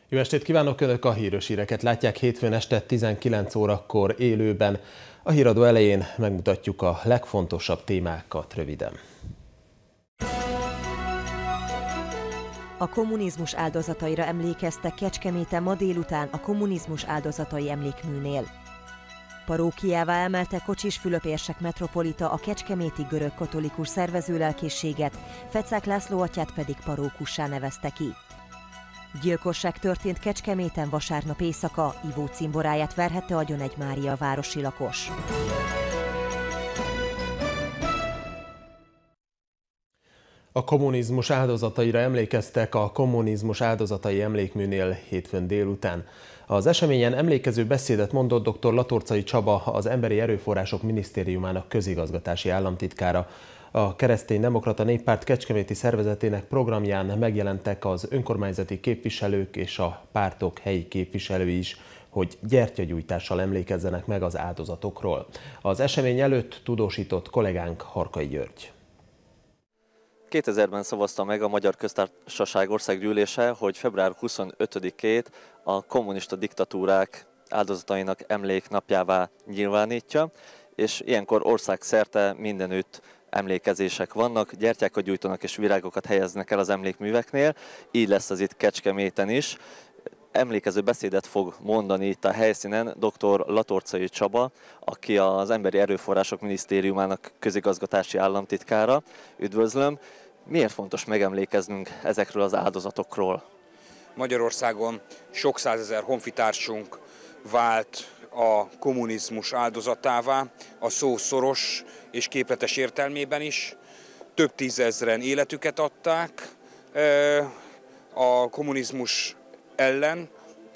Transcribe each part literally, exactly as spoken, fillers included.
Jó estét kívánok! Önök a hírös híreket látják hétfőn este tizenkilenc órakor élőben. A híradó elején megmutatjuk a legfontosabb témákat röviden. A kommunizmus áldozataira emlékeztek Kecskeméten ma délután a kommunizmus áldozatai emlékműnél. Parókiává emelte Kocsis Fülöp érsek metropolita a kecskeméti görög katolikus szervezőlelkészséget, Fecák László atyát pedig parókussá nevezte ki. Gyilkosság történt Kecskeméten vasárnap éjszaka, ivó cimboráját verhette agyon egy Mária városi lakos. A kommunizmus áldozataira emlékeztek a kommunizmus áldozatai emlékműnél hétfőn délután. Az eseményen emlékező beszédet mondott dr. Latorcai Csaba, az Emberi Erőforrások Minisztériumának közigazgatási államtitkára. A Kereszténydemokrata Néppárt kecskeméti szervezetének programján megjelentek az önkormányzati képviselők és a pártok helyi képviselői is, hogy gyertyagyújtással emlékezzenek meg az áldozatokról. Az esemény előtt tudósított kollégánk Harkai György. kétezerben szavazta meg a Magyar Köztársaság Országgyűlése, hogy február huszonötödikét a kommunista diktatúrák áldozatainak emléknapjává nyilvánítja, és ilyenkor országszerte mindenütt emlékezések vannak, gyertyákat gyújtanak és virágokat helyeznek el az emlékműveknél, így lesz az itt Kecskeméten is. Emlékező beszédet fog mondani itt a helyszínen dr. Latorcai Csaba, aki az Emberi Erőforrások Minisztériumának közigazgatási államtitkára. Üdvözlöm! Miért fontos megemlékeznünk ezekről az áldozatokról? Magyarországon sok százezer honfitársunk vált a kommunizmus áldozatává, a szó szoros és képletes értelmében is. Több tízezren életüket adták a kommunizmus ellen,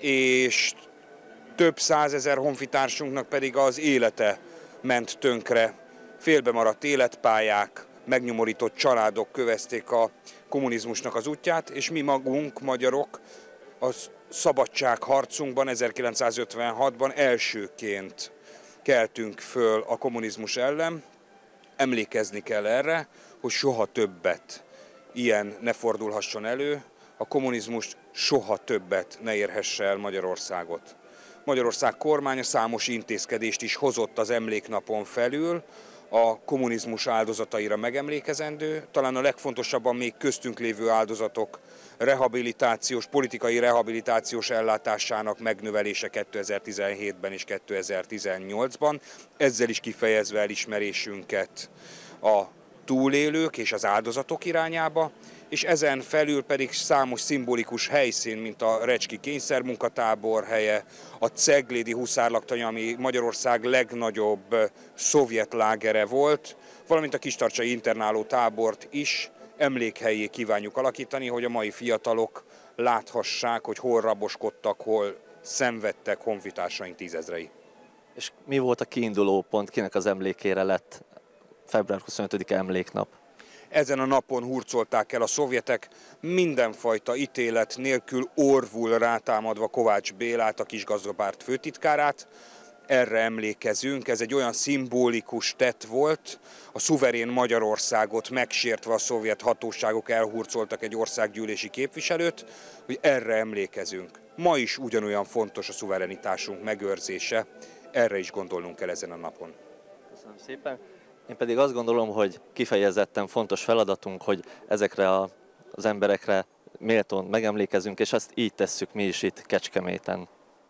és több százezer honfitársunknak pedig az élete ment tönkre. Félbemaradt életpályák, megnyomorított családok kövezték a kommunizmusnak az útját, és mi magunk, magyarok, a szabadságharcunkban ezerkilencszázötvenhatban elsőként keltünk föl a kommunizmus ellen. Emlékezni kell erre, hogy soha többet ilyen ne fordulhasson elő, a kommunizmus soha többet ne érhesse el Magyarországot. Magyarország kormánya számos intézkedést is hozott az emléknapon felül, a kommunizmus áldozataira megemlékezendő, talán a legfontosabban még köztünk lévő áldozatok rehabilitációs, politikai rehabilitációs ellátásának megnövelése kétezer-tizenhétben és kétezer-tizennyolcban, ezzel is kifejezve elismerésünket a túlélők és az áldozatok irányába, és ezen felül pedig számos szimbolikus helyszín, mint a Recski kényszermunkatábor helye, a Ceglédi huszárlaktanya, ami Magyarország legnagyobb szovjet lágere volt, valamint a Kistarcsai internáló tábort is emlékhelyé kívánjuk alakítani, hogy a mai fiatalok láthassák, hogy hol raboskodtak, hol szenvedtek honfitársaink tízezrei. És mi volt a kiinduló pont, kinek az emlékére lett február huszonötödike emléknap? Ezen a napon hurcolták el a szovjetek mindenfajta ítélet nélkül orvul rátámadva Kovács Bélát, a kisgazdapárt főtitkárát. Erre emlékezünk, ez egy olyan szimbolikus tett volt, a szuverén Magyarországot megsértve a szovjet hatóságok elhurcoltak egy országgyűlési képviselőt, hogy erre emlékezünk. Ma is ugyanolyan fontos a szuverenitásunk megőrzése, erre is gondolnunk kell ezen a napon. Köszönöm szépen. Én pedig azt gondolom, hogy kifejezetten fontos feladatunk, hogy ezekre a, az emberekre méltón megemlékezünk, és ezt így tesszük mi is itt Kecskeméten.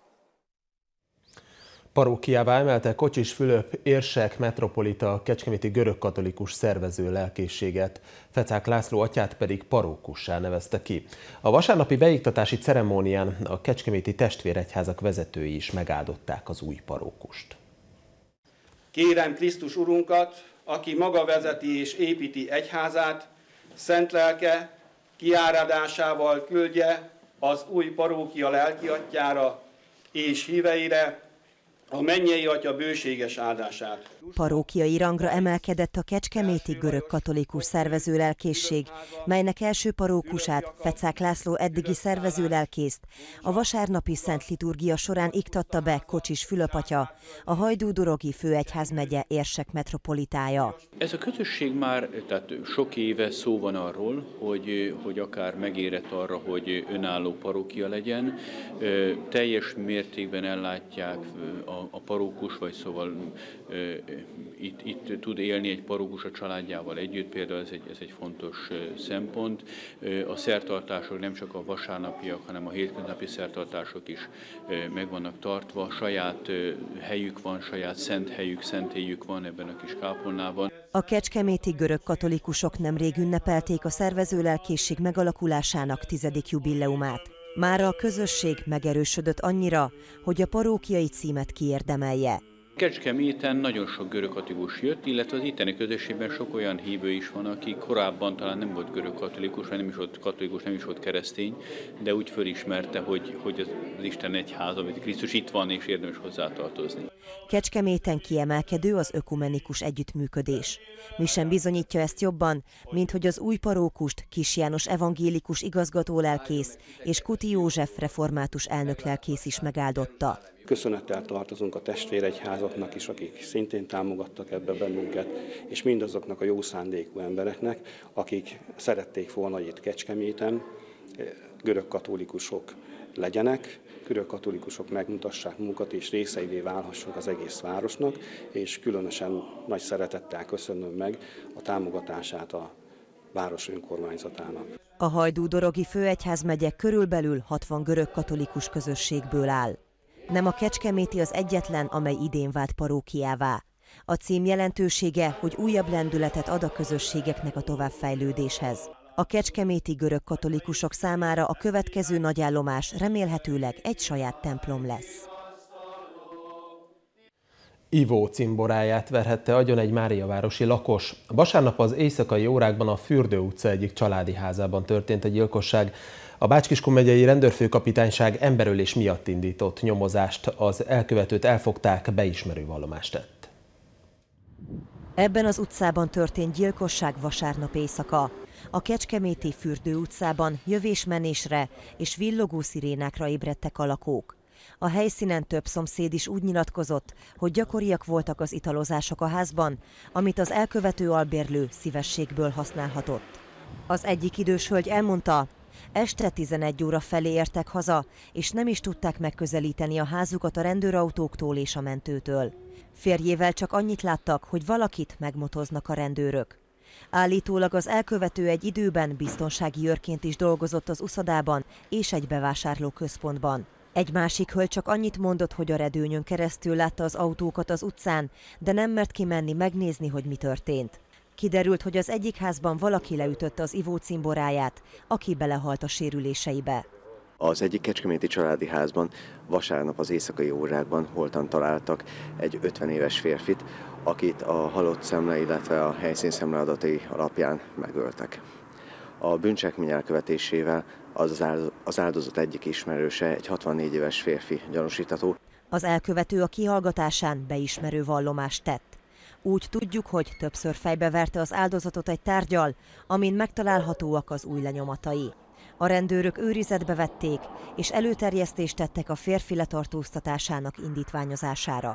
Parókiává emelte Kocsis Fülöp érsek metropolita kecskeméti görögkatolikus szervező lelkészséget, Fecák László atyát pedig parókussá nevezte ki. A vasárnapi beiktatási ceremónián a kecskeméti testvéregyházak vezetői is megáldották az új parókust. Kérem Krisztus Urunkat, aki maga vezeti és építi egyházát, szent lelke kiáradásával küldje az új parókia lelkiatyjára és híveire a mennyei Atya bőséges áldását. Parókiai rangra emelkedett a kecskeméti görög-katolikus szervezőlelkészség, melynek első parókusát, Fecák László eddigi szervezőlelkészt a vasárnapi szent liturgia során iktatta be Kocsis Fülöp atya, a hajdúdorogi főegyházmegye érsek metropolitája. Ez a közösség már tehát sok éve szó van arról, hogy, hogy akár megérett arra, hogy önálló parókia legyen, teljes mértékben ellátják a a parókus, vagy szóval e, itt, itt tud élni egy parókus a családjával együtt, például ez egy, ez egy fontos szempont. A szertartások nem csak a vasárnapiak, hanem a hétköznapi szertartások is meg vannak tartva. Saját helyük van, saját szent helyük, szentélyük van ebben a kis kápolnában. A kecskeméti görög katolikusok nemrég ünnepelték a szervezőlelkészség megalakulásának tizedik jubileumát. Mára a közösség megerősödött annyira, hogy a parókiai címet kiérdemelje. Kecskeméten nagyon sok görögkatolikus jött, illetve az itteni közösségben sok olyan hívő is van, aki korábban talán nem volt görögkatolikus, vagy nem is volt katolikus, nem is volt keresztény, de úgy fölismerte, hogy, hogy az Isten egyháza, vagy Krisztus itt van, és érdemes hozzátartozni. Kecskeméten kiemelkedő az ökumenikus együttműködés. Mi sem bizonyítja ezt jobban, mint hogy az új parókust Kis János evangélikus igazgatólelkész és Kuti József református elnöklelkész is megáldotta. Köszönettel tartozunk a testvéregyházaknak is, akik szintén támogattak ebbe bennünket, és mindazoknak a jó szándékú embereknek, akik szerették volna, hogy itt Kecskeméten görögkatolikusok legyenek, görögkatolikusok megmutassák magukat, és részeivé válhassunk az egész városnak, és különösen nagy szeretettel köszönöm meg a támogatását a város önkormányzatának. A hajdúdorogi főegyházmegye körülbelül hatvan görögkatolikus közösségből áll. Nem a kecskeméti az egyetlen, amely idén vált parókiává. A cím jelentősége, hogy újabb lendületet ad a közösségeknek a továbbfejlődéshez. A kecskeméti görögkatolikusok számára a következő nagyállomás remélhetőleg egy saját templom lesz. Ivó cimboráját verhette agyon egy máriavárosi lakos. Vasárnap az éjszakai órákban a Fürdő utca egyik családi házában történt a gyilkosság. A Bács-Kiskun megyei rendőrfőkapitányság emberölés miatt indított nyomozást, az elkövetőt elfogták, beismerő vallomást tett. Ebben az utcában történt gyilkosság vasárnap éjszaka. A kecskeméti Fürdő utcában jövés-menésre és villogó szirénákra ébredtek a lakók. A helyszínen több szomszéd is úgy nyilatkozott, hogy gyakoriak voltak az italozások a házban, amit az elkövető albérlő szívességből használhatott. Az egyik idős hölgy elmondta, este tizenegy óra felé értek haza, és nem is tudták megközelíteni a házukat a rendőrautóktól és a mentőtől. Férjével csak annyit láttak, hogy valakit megmotoznak a rendőrök. Állítólag az elkövető egy időben biztonsági őrként is dolgozott az uszodában és egy bevásárlóközpontban. Egy másik hölgy csak annyit mondott, hogy a redőnyön keresztül látta az autókat az utcán, de nem mert kimenni megnézni, hogy mi történt. Kiderült, hogy az egyik házban valaki leütötte az ivó cimboráját, aki belehalt a sérüléseibe. Az egyik kecskeméti családi házban vasárnap az éjszakai órákban holtan találtak egy ötven éves férfit, akit a halott szemle, illetve a helyszín szemleadatai alapján megöltek. A bűncselekmény elkövetésével az áldozat egyik ismerőse, egy hatvannégy éves férfi gyanúsítható. Az elkövető a kihallgatásán beismerő vallomást tett. Úgy tudjuk, hogy többször fejbeverte az áldozatot egy tárggyal, amin megtalálhatóak az új lenyomatai. A rendőrök őrizetbe vették, és előterjesztést tettek a férfi letartóztatásának indítványozására.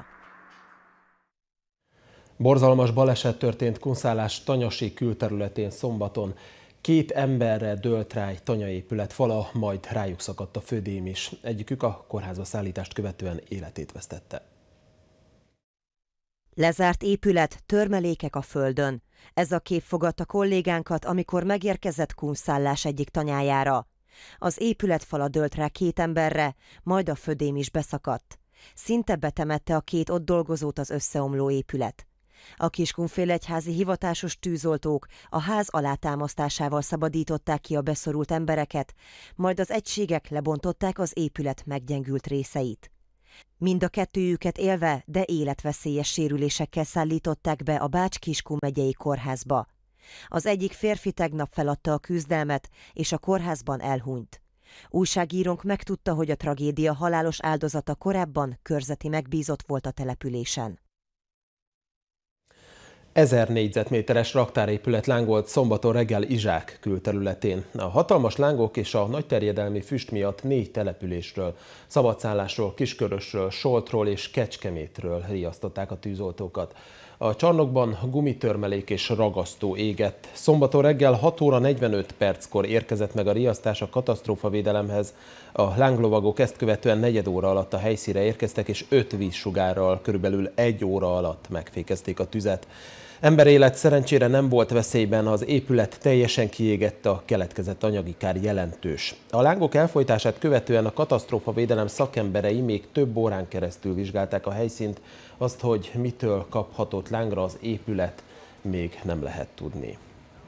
Borzalmas baleset történt Kunszálás tanyasi külterületén szombaton. Két emberre dőlt rá egy tanyaépület fala, majd rájuk szakadt a födém is. Egyikük a kórházba szállítást követően életét vesztette. Lezárt épület, törmelékek a földön. Ez a kép fogadta kollégánkat, amikor megérkezett Kunszálás egyik tanyájára. Az épület fala dőlt rá két emberre, majd a födém is beszakadt. Szinte betemette a két ott dolgozót az összeomló épület. A kiskunfélegyházi hivatásos tűzoltók a ház alátámasztásával szabadították ki a beszorult embereket, majd az egységek lebontották az épület meggyengült részeit. Mind a kettőjüket élve, de életveszélyes sérülésekkel szállították be a Bács-Kiskun megyei kórházba. Az egyik férfi tegnap feladta a küzdelmet, és a kórházban elhunyt. Újságírónk megtudta, hogy a tragédia halálos áldozata korábban körzeti megbízott volt a településen. Ezer négyzetméteres raktárépület lángolt szombaton reggel Izsák külterületén. A hatalmas lángok és a nagy terjedelmi füst miatt négy településről, Szabadszállásról, Kiskörösről, Soltról és Kecskemétről riasztották a tűzoltókat. A csarnokban gumitörmelék és ragasztó égett. Szombaton reggel hat óra negyvenöt perckor érkezett meg a riasztás a katasztrófavédelemhez. A lánglovagok ezt követően negyed óra alatt a helyszínre érkeztek, és öt vízsugárral körülbelül egy óra alatt megfékezték a tüzet. Emberélet szerencsére nem volt veszélyben, az épület teljesen kiégett, a keletkezett anyagi kár jelentős. A lángok elfojtását követően a katasztrófavédelem szakemberei még több órán keresztül vizsgálták a helyszínt. Azt, hogy mitől kaphatott lángra az épület, még nem lehet tudni.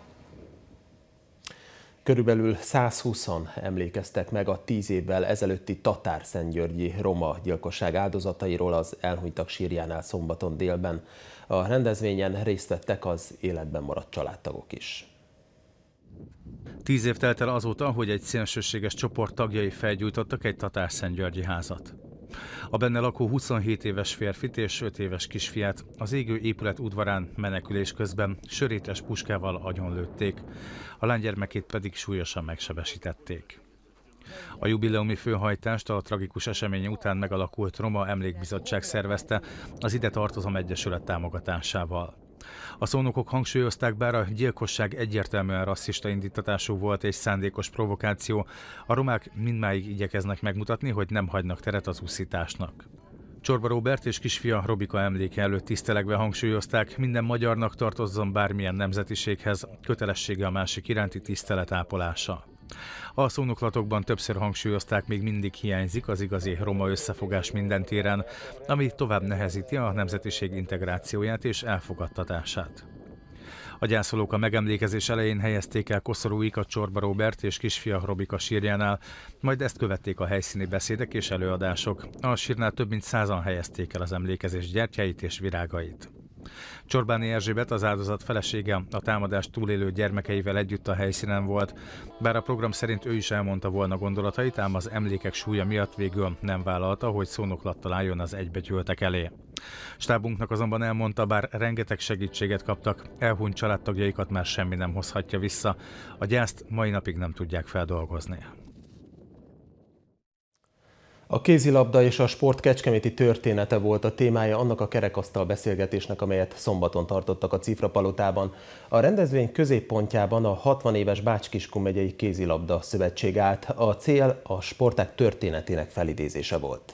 Körülbelül százhúszan emlékeztek meg a tíz évvel ezelőtti tatár-szentgyörgyi roma gyilkosság áldozatairól az elhunytak sírjánál szombaton délben. A rendezvényen részt vettek az életben maradt családtagok is. Tíz év telt el azóta, hogy egy szélsőséges csoport tagjai felgyújtottak egy tatár-szentgyörgyi házat. A benne lakó huszonhét éves férfit és öt éves kisfiát az égő épület udvarán menekülés közben sörétes puskával agyonlőtték, a lánygyermekét pedig súlyosan megsebesítették. A jubileumi főhajtást a tragikus esemény után megalakult Roma Emlékbizottság szervezte az Ide Tartozom Egyesület támogatásával. A szónokok hangsúlyozták, bár a gyilkosság egyértelműen rasszista indítatású volt és szándékos provokáció, a romák mindmáig igyekeznek megmutatni, hogy nem hagynak teret az uszításnak. Csorba Róbert és kisfia Robika emléke előtt tisztelegve hangsúlyozták, minden magyarnak tartozzon bármilyen nemzetiséghez, kötelessége a másik iránti tisztelet ápolása. A szónoklatokban többször hangsúlyozták, még mindig hiányzik az igazi roma összefogás minden téren, ami tovább nehezíti a nemzetiség integrációját és elfogadtatását. A gyászolók a megemlékezés elején helyezték el koszorúikat Csorba Róbert és kisfia Robika sírjánál, majd ezt követték a helyszíni beszédek és előadások. A sírnál több mint százan helyezték el az emlékezés gyertyáit és virágait. Csorbáni Erzsébet, az áldozat felesége, a támadást túlélő gyermekeivel együtt a helyszínen volt, bár a program szerint ő is elmondta volna gondolatait, ám az emlékek súlya miatt végül nem vállalta, hogy szónoklattal álljon az egybegyűltek elé. Stábunknak azonban elmondta, bár rengeteg segítséget kaptak, elhunyt családtagjaikat már semmi nem hozhatja vissza, a gyászt mai napig nem tudják feldolgozni. A kézilabda és a sport kecskeméti története volt a témája annak a kerekasztal beszélgetésnek, amelyet szombaton tartottak a Cifrapalotában. A rendezvény középpontjában a hatvan éves Bács-Kiskun megyei kézilabda szövetség állt. A cél a sportág történetének felidézése volt.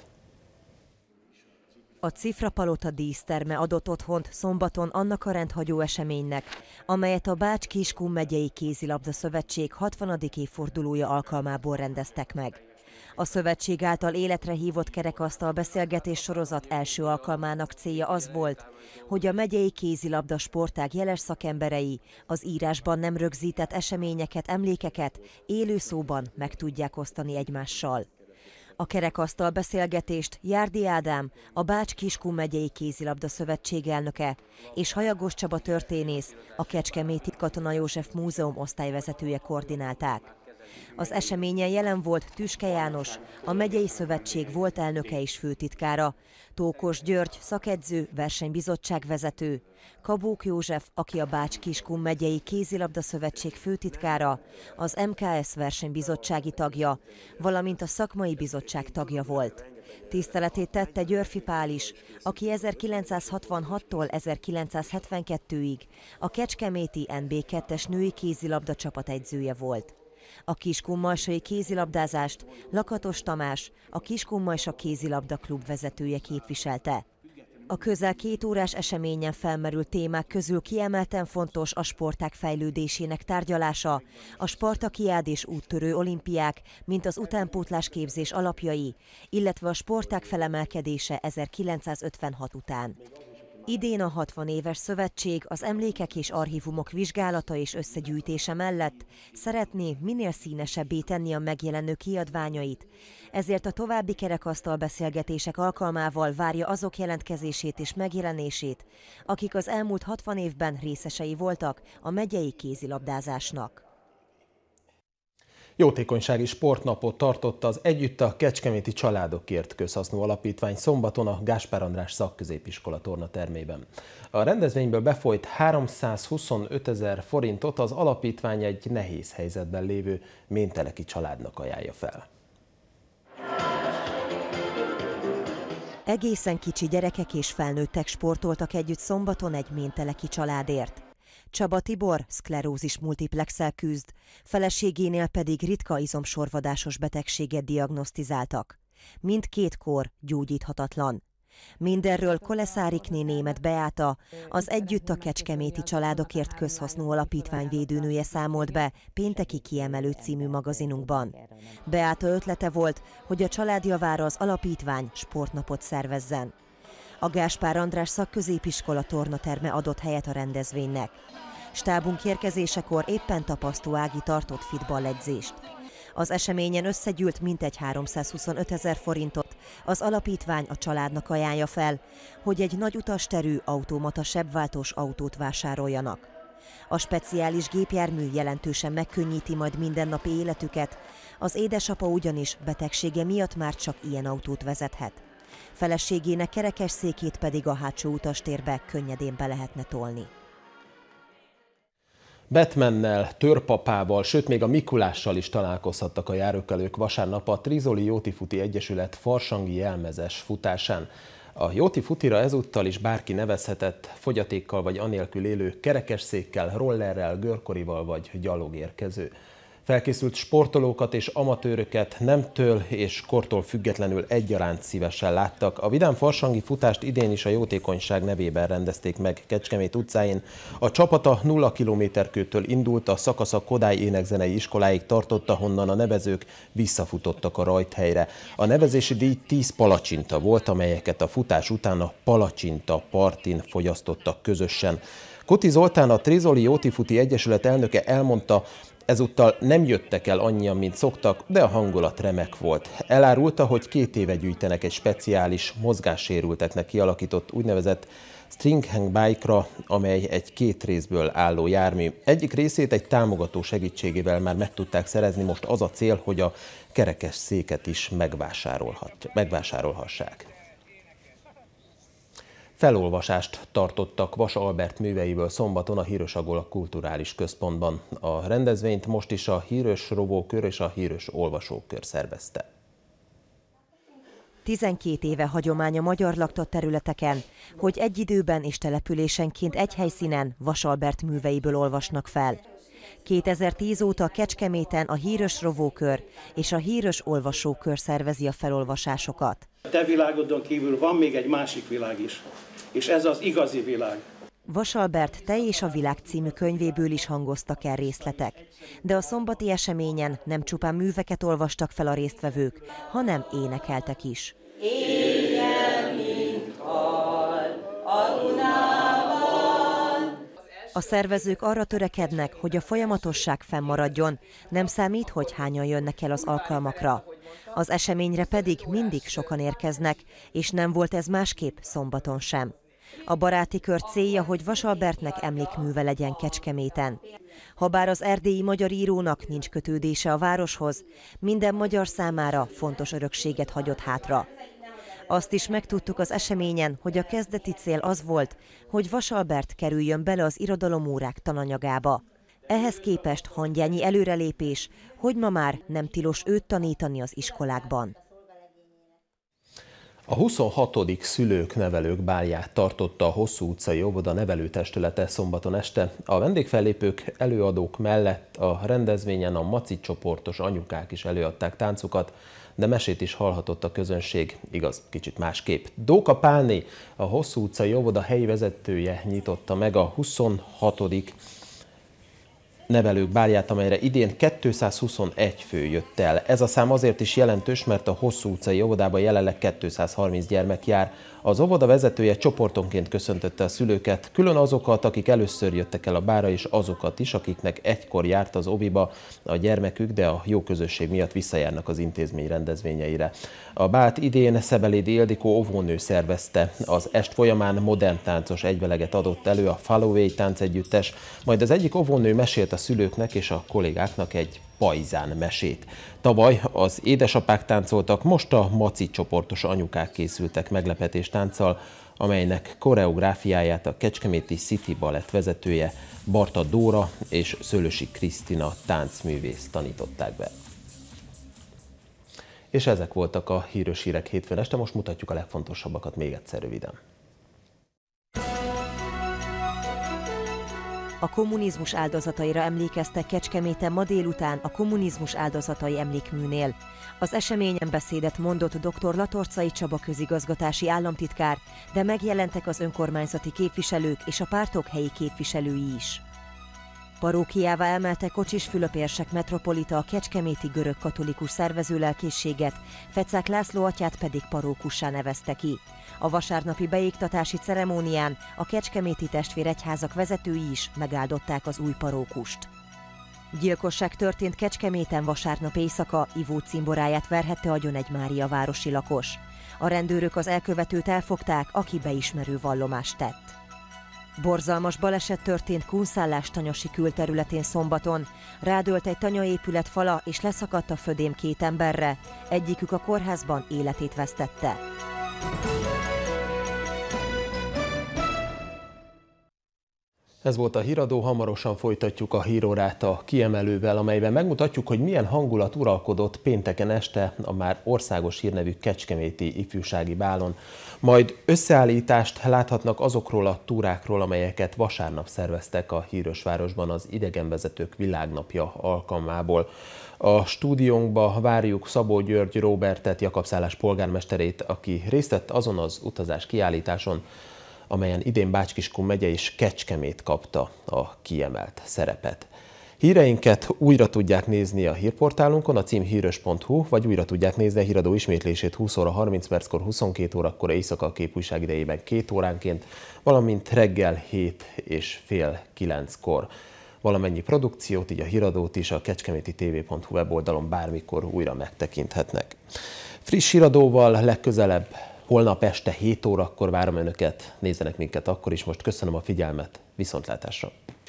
A Cifrapalota díszterme adott otthont szombaton annak a rendhagyó eseménynek, amelyet a Bács-Kiskun megyei kézilabda szövetség hatvanadik évfordulója alkalmából rendeztek meg. A szövetség által életre hívott kerekasztal beszélgetés sorozat első alkalmának célja az volt, hogy a megyei kézilabda sportág jeles szakemberei az írásban nem rögzített eseményeket, emlékeket élő szóban meg tudják osztani egymással. A kerekasztal beszélgetést Járdi Ádám, a Bács-Kiskun megyei kézilabda szövetség elnöke, és Hajagos Csaba történész, a Kecskeméti Katona József Múzeum osztályvezetője koordinálták. Az eseményen jelen volt Tüske János, a megyei szövetség volt elnöke és főtitkára, Tókos György, szakedző, versenybizottság vezető, Kabók József, aki a Bács-Kiskun megyei kézilabda szövetség főtitkára, az em ká es versenybizottsági tagja, valamint a szakmai bizottság tagja volt. Tiszteletét tette Györfi Pál is, aki ezerkilencszázhatvanhattól ezerkilencszázhetvenkettőig a kecskeméti en bé kettes női kézilabda csapategyzője volt. A kiskunmalsai kézilabdázást Lakatos Tamás, a Kiskunmalsa kézilabda klub vezetője képviselte. A közel két órás eseményen felmerült témák közül kiemelten fontos a sportág fejlődésének tárgyalása, a spartakiád és úttörő olimpiák, mint az utánpótlás képzés alapjai, illetve a sportág felemelkedése ezerkilencszázötvenhat után. Idén a hatvan éves szövetség az emlékek és archívumok vizsgálata és összegyűjtése mellett szeretné minél színesebbé tenni a megjelenő kiadványait, ezért a további kerekasztal beszélgetések alkalmával várja azok jelentkezését és megjelenését, akik az elmúlt hatvan évben részesei voltak a megyei kézilabdázásnak. Jótékonysági sportnapot tartott az Együtt a Kecskeméti Családokért Közhasznú Alapítvány szombaton a Gáspár András Szakközépiskola tornatermében. A rendezvényből befolyt háromszázhuszonöt ezer forintot az alapítvány egy nehéz helyzetben lévő ménteleki családnak ajánlja fel. Egészen kicsi gyerekek és felnőttek sportoltak együtt szombaton egy ménteleki családért. Csaba Tibor szklerózis multiplexel küzd, feleségénél pedig ritka izomsorvadásos betegséget diagnosztizáltak. Mindkét kór gyógyíthatatlan. Mindenről Koleszárikné Német Beáta, az Együtt a Kecskeméti Családokért Közhasznú Alapítvány védőnője számolt be pénteki Kiemelő című magazinunkban. Beáta ötlete volt, hogy a család javára az alapítvány sportnapot szervezzen. A Gáspár András Szakközépiskola tornaterme adott helyet a rendezvénynek. Stábunk érkezésekor éppen Tapasztó Ági tartott fitballedzést. Az eseményen összegyűlt mintegy háromszázhuszonöt ezer forintot, az alapítvány a családnak ajánlja fel, hogy egy nagy utasterű automata sebváltós autót vásároljanak. A speciális gépjármű jelentősen megkönnyíti majd mindennapi életüket, az édesapa ugyanis betegsége miatt már csak ilyen autót vezethet. Feleségének kerekesszékét pedig a hátsó utastérbe könnyedén be lehetne tolni. Batmannel, Törpapával, sőt még a Mikulással is találkozhattak a járókelők vasárnap a Trizoli Jótifuti Egyesület farsangi jelmezes futásán. A Jóti futira ezúttal is bárki nevezhetett, fogyatékkal vagy anélkül élő, kerekesszékkel, rollerrel, görkorival vagy gyalogérkező. Felkészült sportolókat és amatőröket nemtől és kortól függetlenül egyaránt szívesen láttak. A vidám farsangi futást idén is a jótékonyság nevében rendezték meg Kecskemét utcáin. A csapata nulla kilométerkőtől indult, a szakasz a Kodály Énekzenei Iskoláig tartott, ahonnan a nevezők visszafutottak a rajthelyre. A nevezési díj tíz palacsinta volt, amelyeket a futás után a Palacsinta partin fogyasztottak közösen. Kuti Zoltán, a Trizoli Jótifuti Egyesület elnöke elmondta, ezúttal nem jöttek el annyian, mint szoktak, de a hangulat remek volt. Elárulta, hogy két éve gyűjtenek egy speciális, mozgássérülteknek kialakított úgynevezett string hang bike-ra, amely egy két részből álló jármű. Egyik részét egy támogató segítségével már meg tudták szerezni, most az a cél, hogy a kerekes széket is megvásárolhassák. Felolvasást tartottak Vas Albert műveiből szombaton a Hírös-Agola Kulturális Központban. A rendezvényt most is a Hírös Rovókör és a Hírös Olvasókör szervezte. tizenkét éve hagyomány a magyar laktott területeken, hogy egy időben és településenként egy helyszínen Vas Albert műveiből olvasnak fel. kétezer-tíz óta Kecskeméten a Hírös Rovókör és a Hírös Olvasókör szervezi a felolvasásokat. A te világodon kívül van még egy másik világ is, és ez az igazi világ. Vas Albert Te és a világ című könyvéből is hangoztak el részletek. De a szombati eseményen nem csupán műveket olvastak fel a résztvevők, hanem énekeltek is. Éjjel, mint hal, a Dunában. A szervezők arra törekednek, hogy a folyamatosság fennmaradjon, nem számít, hogy hányan jönnek el az alkalmakra. Az eseményre pedig mindig sokan érkeznek, és nem volt ez másképp szombaton sem. A baráti kör célja, hogy Vas Albertnek emlékműve legyen Kecskeméten. Habár az erdélyi magyar írónak nincs kötődése a városhoz, minden magyar számára fontos örökséget hagyott hátra. Azt is megtudtuk az eseményen, hogy a kezdeti cél az volt, hogy Vas Albert kerüljön bele az irodalomórák tananyagába. Ehhez képest hangyányi előrelépés, hogy ma már nem tilos őt tanítani az iskolákban. A huszonhatodik szülők-nevelők bálját tartotta a Hosszú utcai óvoda nevelőtestülete szombaton este. A vendégfellépők, előadók mellett a rendezvényen a Maci csoportos anyukák is előadták táncukat, de mesét is hallhatott a közönség, igaz, kicsit másképp. Dóka Pálné, a Hosszú utcai óvoda helyi vezetője nyitotta meg a huszonhatodik nevelők bálját, amelyre idén kétszázhuszonegy fő jött el. Ez a szám azért is jelentős, mert a Hosszú utcai óvodában jelenleg kétszázharminc gyermek jár. Az óvoda vezetője csoportonként köszöntötte a szülőket, külön azokat, akik először jöttek el a bárra, és azokat is, akiknek egykor járt az óviba a gyermekük, de a jó közösség miatt visszajárnak az intézmény rendezvényeire. A bált idén Szebelédi Ildikó óvónő szervezte. Az est folyamán modern táncos egyveleget adott elő a Followay táncegyüttes, majd az egyik óvónő mesélt a szülőknek és a kollégáknak egy pajzán mesét. Tavaly az édesapák táncoltak, most a maci csoportos anyukák készültek meglepetéstánccal, amelynek koreográfiáját a kecskeméti City Balett vezetője Barta Dóra és Szőlősi Krisztina táncművész tanították be. És ezek voltak a híres hírek hétfőn este, most mutatjuk a legfontosabbakat még egyszer röviden. A kommunizmus áldozataira emlékeztek Kecskeméten ma délután a Kommunizmus Áldozatai Emlékműnél. Az eseményen beszédet mondott dr. Latorczai Csaba közigazgatási államtitkár, de megjelentek az önkormányzati képviselők és a pártok helyi képviselői is. Parókiává emelte Kocsis Fülöp-érsek metropolita a kecskeméti görög-katolikus szervezőlelkészséget, Fecák László atyát pedig parókussá nevezte ki. A vasárnapi beiktatási ceremónián a kecskeméti testvéregyházak vezetői is megáldották az új parókust. Gyilkosság történt Kecskeméten vasárnap éjszaka, ivó cimboráját verhette agyon egy Máriavárosi lakos. A rendőrök az elkövetőt elfogták, aki beismerő vallomást tett. Borzalmas baleset történt Kunszállás tanyasi külterületén szombaton. Rádőlt egy tanyaépület fala és leszakadt a födém két emberre, egyikük a kórházban életét vesztette. Ez volt a híradó, hamarosan folytatjuk a hírórát a kiemelővel, amelyben megmutatjuk, hogy milyen hangulat uralkodott pénteken este a már országos hírnevű kecskeméti ifjúsági bálon. Majd összeállítást láthatnak azokról a túrákról, amelyeket vasárnap szerveztek a Hírösvárosban az Idegenvezetők Világnapja alkalmából. A stúdiónkba várjuk Szabó György Róbertet, Jakabszállás polgármesterét, aki részt vett azon az utazás kiállításon, amelyen idén Bács-Kiskun megye és Kecskemét kapta a kiemelt szerepet. Híreinket újra tudják nézni a hírportálunkon, a cím hírös pont hu, vagy újra tudják nézni a híradó ismétlését húsz óra harminc perckor, huszonkét órakor, éjszaka a képújság idejében két óránként, valamint reggel hét és fél kilenckor. Valamennyi produkciót, így a híradót is a kecskeméti té vé pont hu weboldalon bármikor újra megtekinthetnek. Friss híradóval legközelebb holnap este hét órakor várom Önöket, nézzenek minket akkor is. Most köszönöm a figyelmet, viszontlátásra!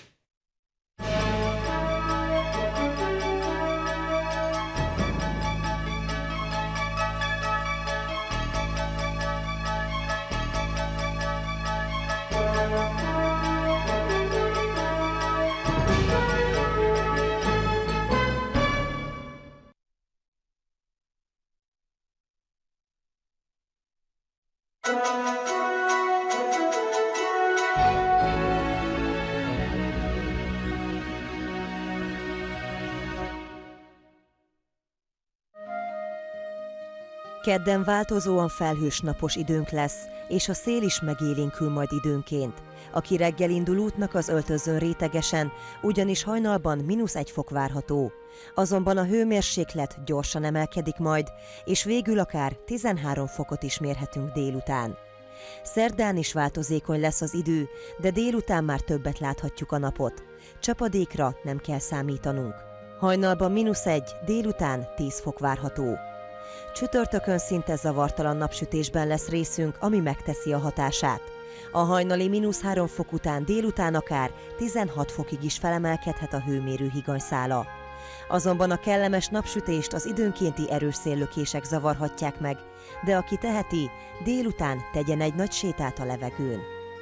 Kedden változóan felhős napos időnk lesz, és a szél is megélénkül majd időnként. Aki reggel indul útnak, az öltözzön rétegesen, ugyanis hajnalban mínusz egy fok várható. Azonban a hőmérséklet gyorsan emelkedik majd, és végül akár tizenhárom fokot is mérhetünk délután. Szerdán is változékony lesz az idő, de délután már többet láthatjuk a napot. Csapadékra nem kell számítanunk. Hajnalban mínusz egy, délután tíz fok várható. Csütörtökön szinte zavartalan napsütésben lesz részünk, ami megteszi a hatását. A hajnali mínusz három fok után délután akár tizenhat fokig is felemelkedhet a hőmérő higanyszála. Azonban a kellemes napsütést az időnkénti erős széllökések zavarhatják meg, de aki teheti, délután tegyen egy nagy sétát a levegőn.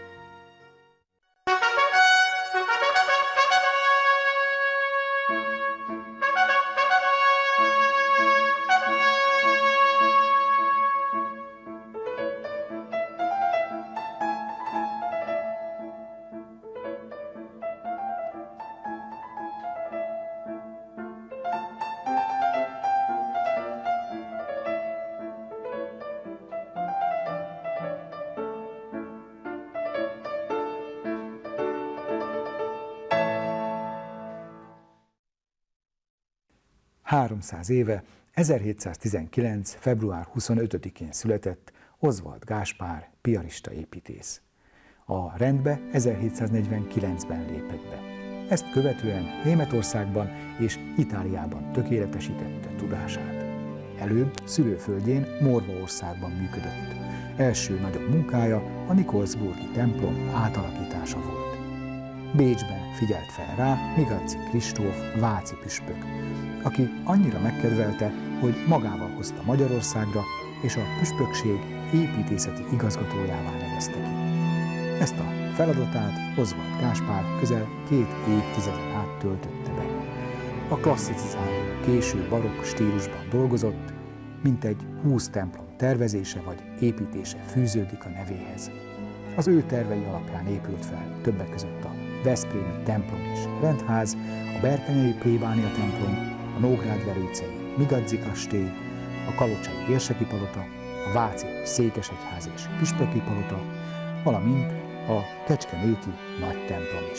háromszáz éve, ezerhétszáztizenkilenc. február huszonötödikén született Oswald Gáspár, piarista építész. A rendbe ezerhétszáznegyvenkilencben lépett be. Ezt követően Németországban és Itáliában tökéletesítette tudását. Előbb szülőföldjén Morvaországban működött. Első nagyobb munkája a Nikolsburgi templom átalakítása volt. Bécsben figyelt fel rá Migadzi Kristóf váci püspök, aki annyira megkedvelte, hogy magával hozta Magyarországra, és a püspökség építészeti igazgatójává nevezte ki. Ezt a feladatát Oswald Gáspár közel két évtizeden át töltötte be. A klasszicizáló, késő barokk stílusban dolgozott, mintegy húsz templom tervezése vagy építése fűződik a nevéhez. Az ő tervei alapján épült fel többek között a veszprémi templom és rendház, a berkenyei plébánia templom, a nógrádverőcei Migadzi kastély, a kalocsai érseki palota, a váci székesegyház és püspöki palota, valamint a kecskeméti nagy templom is.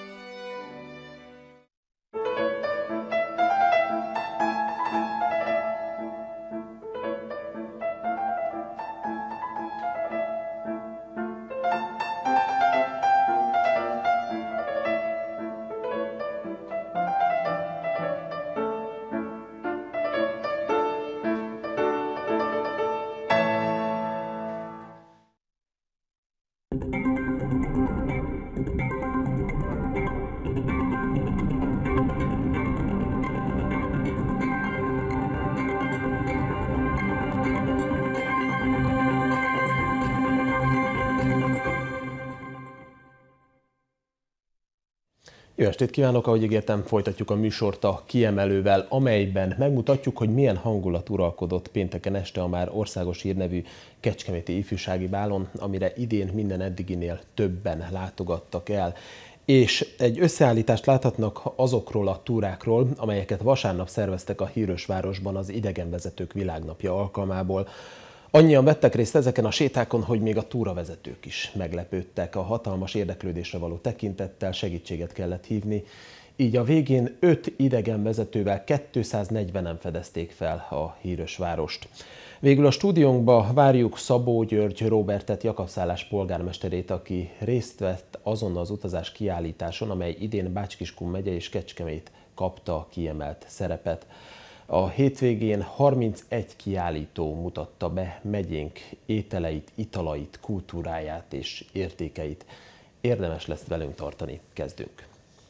Jó estét kívánok, ahogy ígértem, folytatjuk a műsort a kiemelővel, amelyben megmutatjuk, hogy milyen hangulat uralkodott pénteken este a már országos hírnevű kecskeméti ifjúsági bálon, amire idén minden eddiginél többen látogattak el. És egy összeállítást láthatnak azokról a túrákról, amelyeket vasárnap szerveztek a Hírösvárosban az Idegenvezetők Világnapja alkalmából. Annyian vettek részt ezeken a sétákon, hogy még a túravezetők is meglepődtek. A hatalmas érdeklődésre való tekintettel segítséget kellett hívni, így a végén öt idegenvezetővel kétszáznegyvenen fedezték fel a Hírösvárost. Végül a stúdiónkba várjuk Szabó György Róbertet, Jakabszállás polgármesterét, aki részt vett azon az utazás kiállításon, amely idén Bács-Kiskun megye és Kecskemét kapta a kiemelt szerepet. A hétvégén harmincegy kiállító mutatta be megyénk ételeit, italait, kultúráját és értékeit. Érdemes lesz velünk tartani. Kezdünk!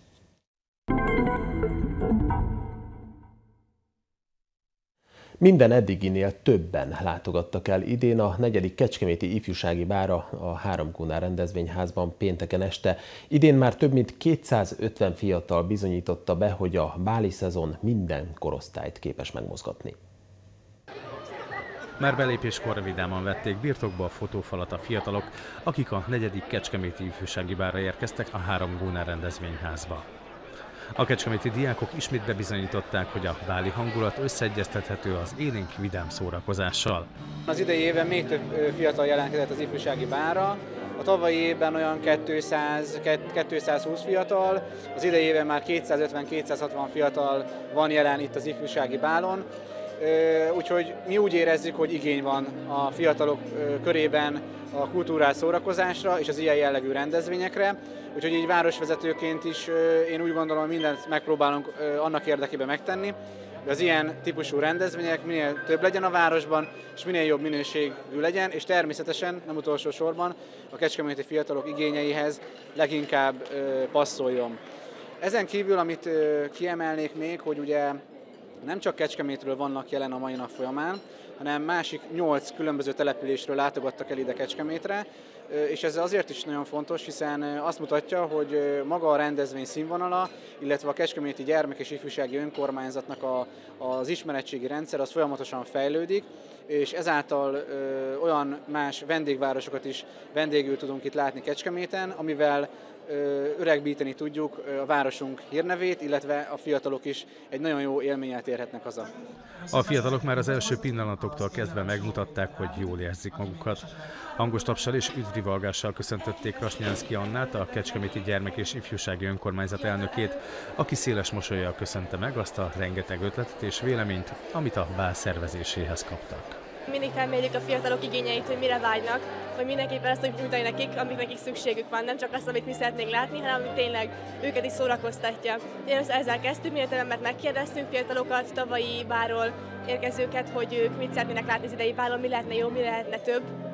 Minden eddiginél többen látogattak el idén a negyedik Kecskeméti Ifjúsági Bálra a Három Kunál rendezvényházban pénteken este. Idén már több mint kétszázötven fiatal bizonyította be, hogy a báli szezon minden korosztályt képes megmozgatni. Már belépéskor vidáman vették birtokba a fotófalat a fiatalok, akik a negyedik Kecskeméti Ifjúsági Bálra érkeztek a Három Kunál rendezvényházba. A kecskeméti diákok ismét bebizonyították, hogy a báli hangulat összeegyeztethető az élénk vidám szórakozással. Az idei évben még több fiatal jelentkezett az ifjúsági bálra. A tavalyi évben olyan kétszáz, kétszázhúsz fiatal, az idei évben már kétszázötven-kétszázhatvan fiatal van jelen itt az ifjúsági bálon. Úgyhogy mi úgy érezzük, hogy igény van a fiatalok körében a kultúrás szórakozásra és az ilyen jellegű rendezvényekre. Úgyhogy így városvezetőként is én úgy gondolom, hogy mindent megpróbálunk annak érdekében megtenni, hogy az ilyen típusú rendezvények minél több legyen a városban, és minél jobb minőségű legyen, és természetesen, nem utolsó sorban, a kecskeméti fiatalok igényeihez leginkább passzoljon. Ezen kívül, amit kiemelnék még, hogy ugye nem csak Kecskemétről vannak jelen a mai nap folyamán, hanem másik nyolc különböző településről látogattak el ide Kecskemétre, és ez azért is nagyon fontos, hiszen azt mutatja, hogy maga a rendezvény színvonala, illetve a kecskeméti gyermek- és ifjúsági önkormányzatnak a, az ismeretségi rendszer az folyamatosan fejlődik, és ezáltal ö, olyan más vendégvárosokat is vendégül tudunk itt látni Kecskeméten, amivel ö, öregbíteni tudjuk a városunk hírnevét, illetve a fiatalok is egy nagyon jó élménnyel térhetnek haza. A fiatalok már az első pillanatoktól kezdve megmutatták, hogy jól érzik magukat. Hangos tapssal és üdvrivalgással köszöntötték Krasnyánszky Annát, a Kecskeméti Gyermek- és Ifjúsági Önkormányzat elnökét, aki széles mosollyal köszönte meg azt a rengeteg ötletet és véleményt, amit a bál szervezéséhez kaptak. Mindig felmérjük a fiatalok igényeit, hogy mire vágynak, hogy mindenképpen azt tudjuk nyújtani nekik, amik nekik szükségük van, nem csak azt, amit mi szeretnénk látni, hanem amit tényleg őket is szórakoztatja. Én ezzel kezdtük, miért mert megkérdeztünk fiatalokat, tavalyi bálról érkezőket, hogy ők mit szeretnének látni az idei bálon, mi lehetne jó, mi lehetne több.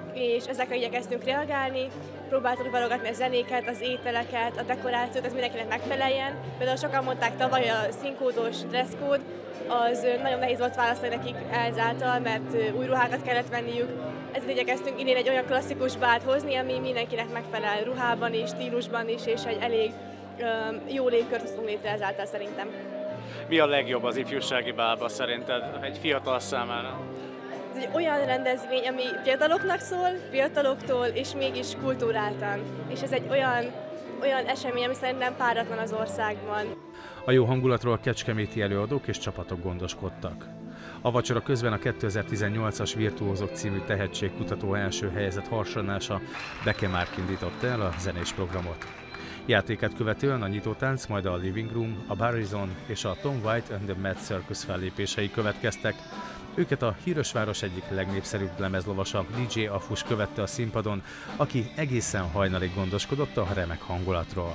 és ezekre igyekeztünk reagálni, próbáltuk válogatni a zenéket, az ételeket, a dekorációt, ez mindenkinek megfeleljen. Például sokan mondták tavaly a színkódos dresszkód, az nagyon nehéz volt választani nekik ezáltal, mert új ruhákat kellett venniük. Ezért igyekeztünk idén egy olyan klasszikus bált hozni, ami mindenkinek megfelel ruhában is, stílusban is, és egy elég um, jó légkört hoztunk létre ezáltal szerintem. Mi a legjobb az ifjúsági bálba szerinted egy fiatal számára? Ez egy olyan rendezvény, ami fiataloknak szól, fiataloktól, és mégis kultúráltan. És ez egy olyan, olyan esemény, ami szerintem páratlan az országban. A jó hangulatról kecskeméti előadók és csapatok gondoskodtak. A vacsora közben a kétezer-tizennyolcas Virtuózok című tehetségkutató első helyezett harsonása Beke Márk indította el a zenés programot. Játékát követően a nyitótánc, majd a Living Room, a Barizon és a Tom White and the Mad Circus fellépései következtek. Őket a Hírösváros egyik legnépszerűbb lemezlovasa dé dzsé Afus követte a színpadon, aki egészen hajnalig gondoskodott a remek hangulatról.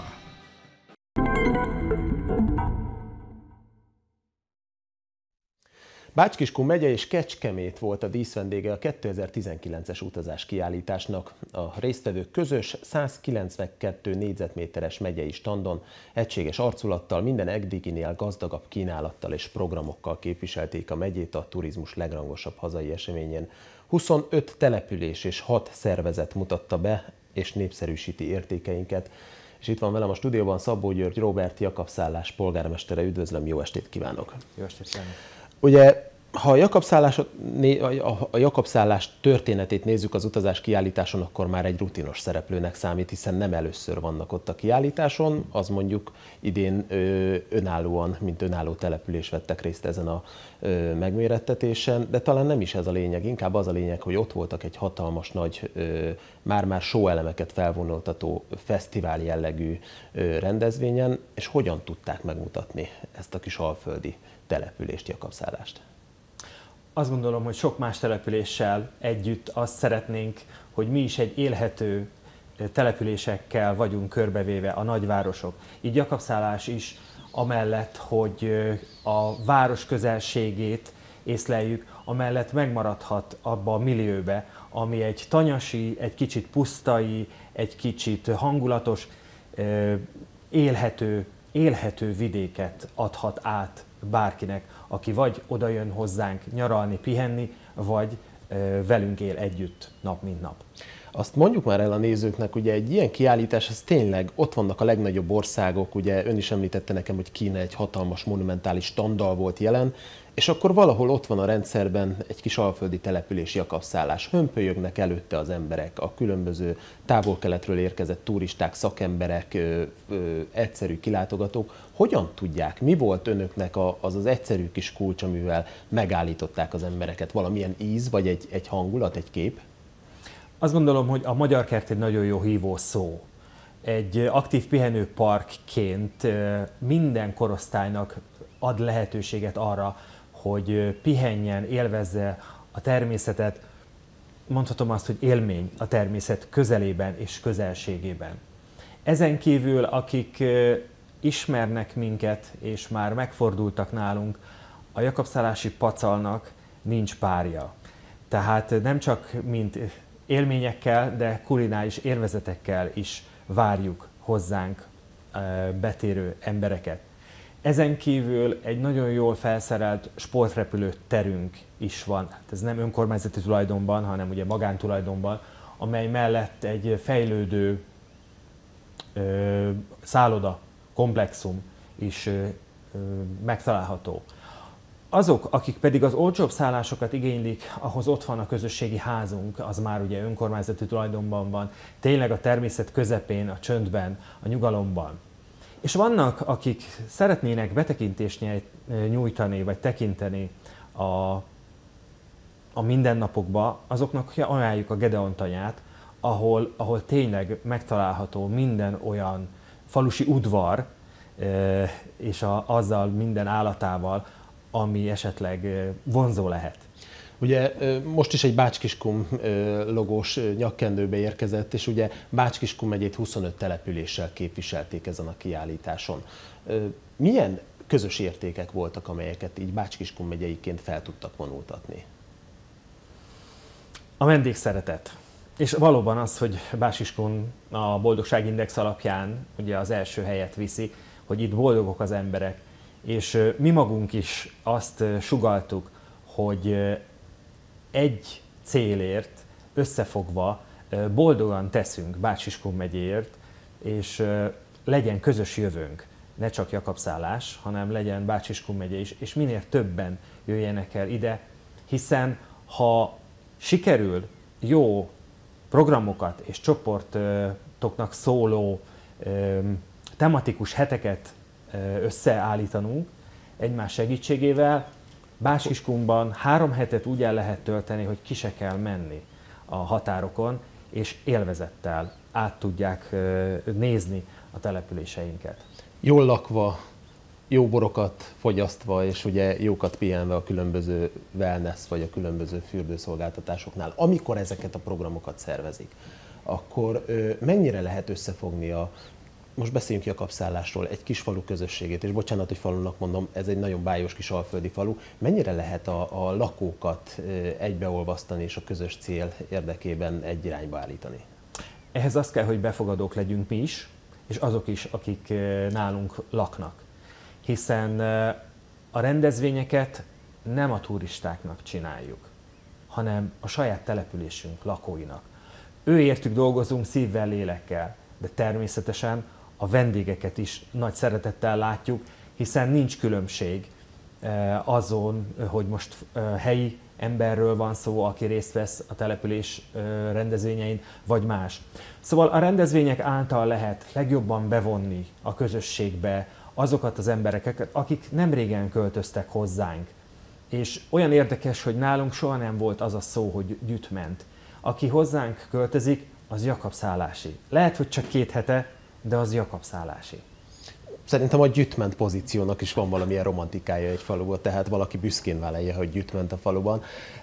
Bács-Kiskun megye és Kecskemét volt a díszvendége a kétezer-tizenkilences utazás kiállításnak. A résztvevők közös százkilencvenkettő négyzetméteres megyei standon egységes arculattal, minden eddiginél gazdagabb kínálattal és programokkal képviselték a megyét a turizmus legrangosabb hazai eseményén. huszonöt település és hat szervezet mutatta be és népszerűsíti értékeinket. És itt van velem a stúdióban Szabó György Róbert, Jakabszállás polgármestere. Üdvözlöm, jó estét kívánok! Jó estét kívánok! Ugye, ha a Jakabszállás, a Jakabszállás történetét nézzük az utazás kiállításon, akkor már egy rutinos szereplőnek számít, hiszen nem először vannak ott a kiállításon, az mondjuk idén önállóan, mint önálló település vettek részt ezen a megmérettetésen, de talán nem is ez a lényeg, inkább az a lényeg, hogy ott voltak egy hatalmas nagy, már-már show elemeket felvonultató fesztivál jellegű rendezvényen, és hogyan tudták megmutatni ezt a kis alföldi települést, Jakabszállást? Azt gondolom, hogy sok más településsel együtt azt szeretnénk, hogy mi is egy élhető településekkel vagyunk körbevéve a nagyvárosok. Így Jakabszállás is amellett, hogy a város közelségét észleljük, amellett megmaradhat abba a millióbe, ami egy tanyasi, egy kicsit pusztai, egy kicsit hangulatos, élhető, élhető vidéket adhat át bárkinek, aki vagy oda jön hozzánk nyaralni, pihenni, vagy velünk él együtt nap mint nap. Azt mondjuk már el a nézőknek, ugye egy ilyen kiállítás, ez tényleg, ott vannak a legnagyobb országok, ugye ön is említette nekem, hogy Kína egy hatalmas monumentális standal volt jelen, és akkor valahol ott van a rendszerben egy kis alföldi település, Jakabszállás. Hömpölyögnek előtte az emberek, a különböző távol-keletről érkezett turisták, szakemberek, ö, ö, egyszerű kilátogatók. Hogyan tudják, mi volt önöknek az az egyszerű kis kulcs, amivel megállították az embereket? Valamilyen íz, vagy egy, egy hangulat, egy kép? Azt gondolom, hogy a Magyar Kert egy nagyon jó hívó szó. Egy aktív pihenőparkként minden korosztálynak ad lehetőséget arra, hogy pihenjen, élvezze a természetet. Mondhatom azt, hogy élmény a természet közelében és közelségében. Ezen kívül, akik ismernek minket és már megfordultak nálunk, a jakabszállási pacalnak nincs párja. Tehát nem csak mint élményekkel, de kulináris élvezetekkel is várjuk hozzánk betérő embereket. Ezen kívül egy nagyon jól felszerelt sportrepülő terünk is van. Hát ez nem önkormányzati tulajdonban, hanem ugye magántulajdonban, amely mellett egy fejlődő ö, szálloda komplexum is ö, ö, megtalálható. Azok, akik pedig az olcsóbb szállásokat igénylik, ahhoz ott van a közösségi házunk, az már ugye önkormányzati tulajdonban van, tényleg a természet közepén, a csöndben, a nyugalomban. És vannak, akik szeretnének betekintést nyújtani, vagy tekinteni a, a mindennapokba, azoknak ajánljuk a Gedeon tanyát, ahol, ahol tényleg megtalálható minden olyan falusi udvar, és a, azzal minden állatával, ami esetleg vonzó lehet. Ugye most is egy Bács-Kiskun logós nyakkendőbe érkezett, és ugye Bács-Kiskun megyét huszonöt településsel képviselték ezen a kiállításon. Milyen közös értékek voltak, amelyeket így Bács-Kiskun megyeiként fel tudtak vonultatni? A vendégszeretet. És valóban az, hogy Bács-Kiskun a boldogságindex alapján ugye az első helyet viszi, hogy itt boldogok az emberek, és mi magunk is azt sugalltuk, hogy egy célért összefogva boldogan teszünk Bács-Kiskun megyéért, és legyen közös jövőnk, ne csak Jakabszállás, hanem legyen Bács-Kiskun megye is, és minél többen jöjjenek el ide, hiszen ha sikerül jó programokat és csoportoknak szóló tematikus heteket összeállítanunk egymás segítségével, Bács-Kiskunban három hetet úgy el lehet tölteni, hogy ki se kell menni a határokon, és élvezettel át tudják nézni a településeinket. Jól lakva, jó borokat fogyasztva, és ugye jókat pihenve a különböző wellness vagy a különböző fürdőszolgáltatásoknál. Amikor ezeket a programokat szervezik, akkor mennyire lehet összefogni a, most beszéljünk Jakabszállásról, egy kis falu közösségét, és bocsánat, hogy falunak mondom, ez egy nagyon bájos kis alföldi falu, mennyire lehet a, a lakókat egybeolvasztani és a közös cél érdekében egy irányba állítani? Ehhez azt kell, hogy befogadók legyünk mi is, és azok is, akik nálunk laknak. Hiszen a rendezvényeket nem a turistáknak csináljuk, hanem a saját településünk lakóinak. Ő értük dolgozunk szívvel, lélekkel, de természetesen a vendégeket is nagy szeretettel látjuk, hiszen nincs különbség azon, hogy most helyi emberről van szó, aki részt vesz a település rendezvényein, vagy más. Szóval a rendezvények által lehet legjobban bevonni a közösségbe azokat az embereket, akik nem régen költöztek hozzánk. És olyan érdekes, hogy nálunk soha nem volt az a szó, hogy gyütment. Aki hozzánk költözik, az jakabszállási. Lehet, hogy csak két hete, de az jakabszállási. Szerintem a gyütment pozíciónak is van valamilyen romantikája egy faluban, tehát valaki büszkén vállalja, hogy gyütment a faluban.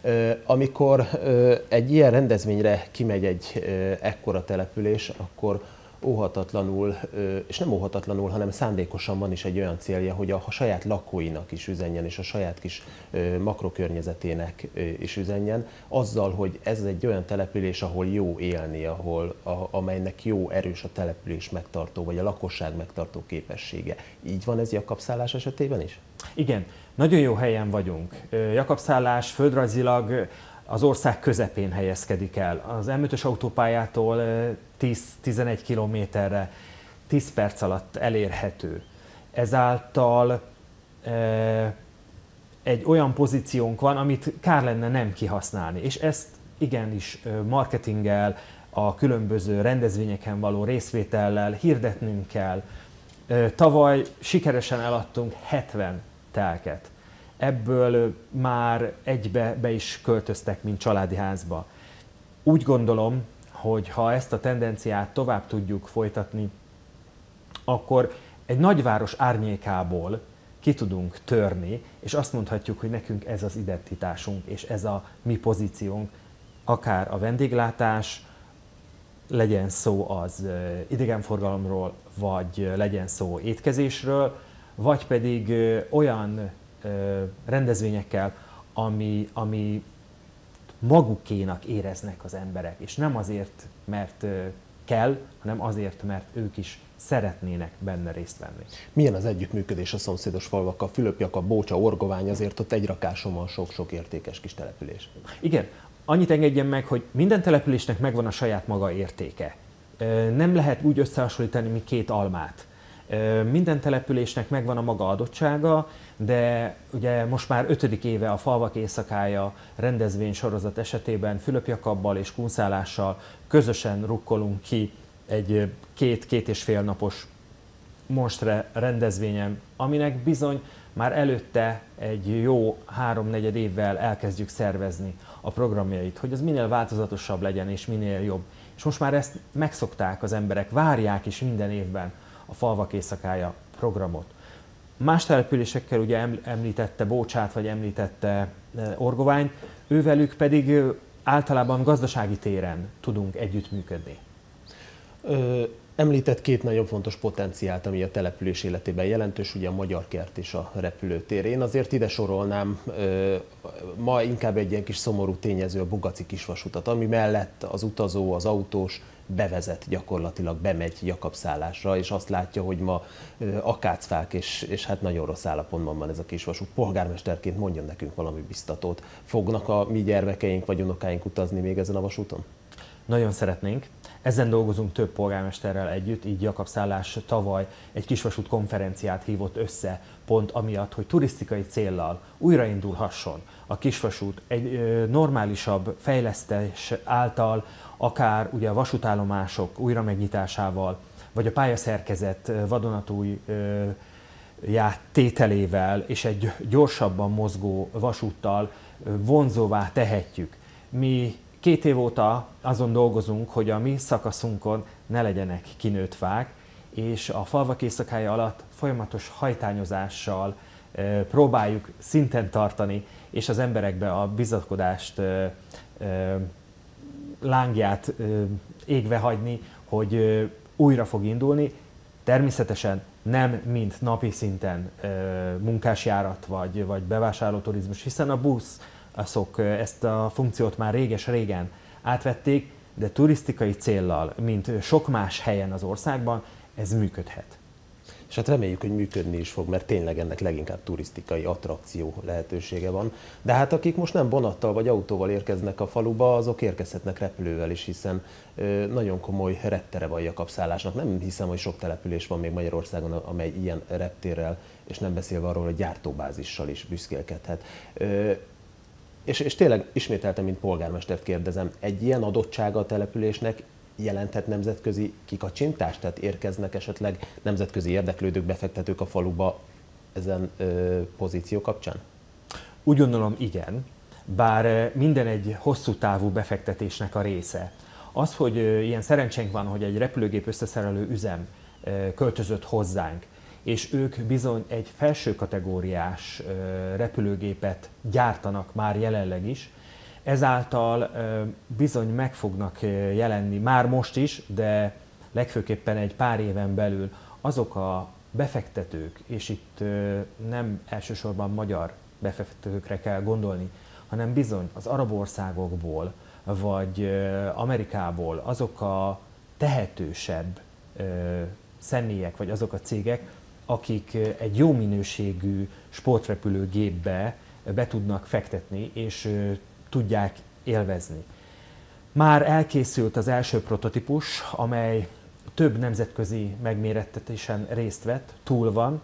Amikor egy ilyen rendezvényre kimegy egy ekkora település, akkor óhatatlanul, és nem óhatatlanul, hanem szándékosan van is egy olyan célja, hogy a saját lakóinak is üzenjen, és a saját kis makrokörnyezetének is üzenjen, azzal, hogy ez egy olyan település, ahol jó élni, ahol, a, amelynek jó, erős a település megtartó, vagy a lakosság megtartó képessége. Így van ez Jakabszállás esetében is? Igen, nagyon jó helyen vagyunk. Jakabszállás földrajzilag az ország közepén helyezkedik el. Az em ötös autópályától tíz-tizenegy kilométerre tíz perc alatt elérhető. Ezáltal e, egy olyan pozíciónk van, amit kár lenne nem kihasználni. És ezt igenis marketinggel, a különböző rendezvényeken való részvétellel hirdetnünk kell. Tavaly sikeresen eladtunk hetven telket. Ebből már egybe be is költöztek, mint családi házba. Úgy gondolom, hogy ha ezt a tendenciát tovább tudjuk folytatni, akkor egy nagyváros árnyékából ki tudunk törni, és azt mondhatjuk, hogy nekünk ez az identitásunk, és ez a mi pozíciónk, akár a vendéglátás, legyen szó az idegenforgalomról, vagy legyen szó étkezésről, vagy pedig olyan rendezvényekkel, ami, ami magukénak éreznek az emberek, és nem azért, mert kell, hanem azért, mert ők is szeretnének benne részt venni. Milyen az együttműködés a szomszédos falvakkal? Fülöp-Jakab, Bócsa, Orgovány, azért ott egy rakáson van sok-sok értékes kis település. Igen, annyit engedjen meg, hogy minden településnek megvan a saját maga értéke. Nem lehet úgy összehasonlítani, mint két almát. Minden településnek megvan a maga adottsága, de ugye most már ötödik éve a Falvak éjszakája rendezvény sorozat esetében Fülöp-Jakabbal és Kunszállással közösen rukkolunk ki egy két-két és fél napos monstre rendezvényen, aminek bizony már előtte egy jó háromnegyed évvel elkezdjük szervezni a programjait, hogy az minél változatosabb legyen és minél jobb. És most már ezt megszokták az emberek, várják is minden évben a Falvak éjszakája programot. Más településekkel ugye említette Bócsát, vagy említette Orgoványt, ővelük pedig általában gazdasági téren tudunk együttműködni. Ö, említett két nagyon fontos potenciált, ami a település életében jelentős, ugye a Magyar Kert és a repülőtér. Én azért ide sorolnám ö, ma inkább egy ilyen kis szomorú tényező a Bugaci kisvasutat, ami mellett az utazó, az autós bevezet, gyakorlatilag bemegy Jakabszállásra, és azt látja, hogy ma akácfák, és, és hát nagyon rossz állapotban van ez a kisvasút. Polgármesterként mondjon nekünk valami biztatót. Fognak a mi gyermekeink vagy unokáink utazni még ezen a vasúton? Nagyon szeretnénk. Ezen dolgozunk több polgármesterrel együtt, így Jakabszállás tavaly egy kisvasút konferenciát hívott össze, pont amiatt, hogy turisztikai céllal újraindulhasson a kisvasút egy normálisabb fejlesztés által, akár ugye a vasútállomások újra megnyitásával, vagy a pályaszerkezet vadonatúj tételével és egy gyorsabban mozgó vasúttal vonzóvá tehetjük. Mi két év óta azon dolgozunk, hogy a mi szakaszunkon ne legyenek kinőtt fák, és a falvak éjszakája alatt folyamatos hajtányozással próbáljuk szinten tartani, és az emberekbe a bizakodást, lángját égve hagyni, hogy újra fog indulni. Természetesen nem mint napi szinten munkásjárat vagy, vagy bevásárlóturizmus, hiszen a buszok ezt a funkciót már réges-régen átvették, de turisztikai céllal, mint sok más helyen az országban, ez működhet. És hát reméljük, hogy működni is fog, mert tényleg ennek leginkább turisztikai attrakció lehetősége van. De hát akik most nem vonattal vagy autóval érkeznek a faluba, azok érkezhetnek repülővel is, hiszen nagyon komoly reptere van Jakabszállásnak. Nem hiszem, hogy sok település van még Magyarországon, amely ilyen reptérrel, és nem beszélve arról, hogy gyártóbázissal is büszkélkedhet. És, és tényleg ismételten, mint polgármestert kérdezem, egy ilyen adottsága a településnek jelenthet nemzetközi kikacsintást? Tehát érkeznek esetleg nemzetközi érdeklődők, befektetők a faluba ezen ö, pozíció kapcsán? Úgy gondolom, igen, bár minden egy hosszú távú befektetésnek a része. Az, hogy ilyen szerencsénk van, hogy egy repülőgép összeszerelő üzem költözött hozzánk, és ők bizony egy felső kategóriás repülőgépet gyártanak már jelenleg is, ezáltal bizony meg fognak jelenni már most is, de legfőképpen egy pár éven belül azok a befektetők, és itt nem elsősorban magyar befektetőkre kell gondolni, hanem bizony az arab országokból, vagy Amerikából azok a tehetősebb személyek, vagy azok a cégek, akik egy jó minőségű sportrepülőgépbe be tudnak fektetni, és tudják élvezni. Már elkészült az első prototípus, amely több nemzetközi megmérettetésen részt vett, túl van.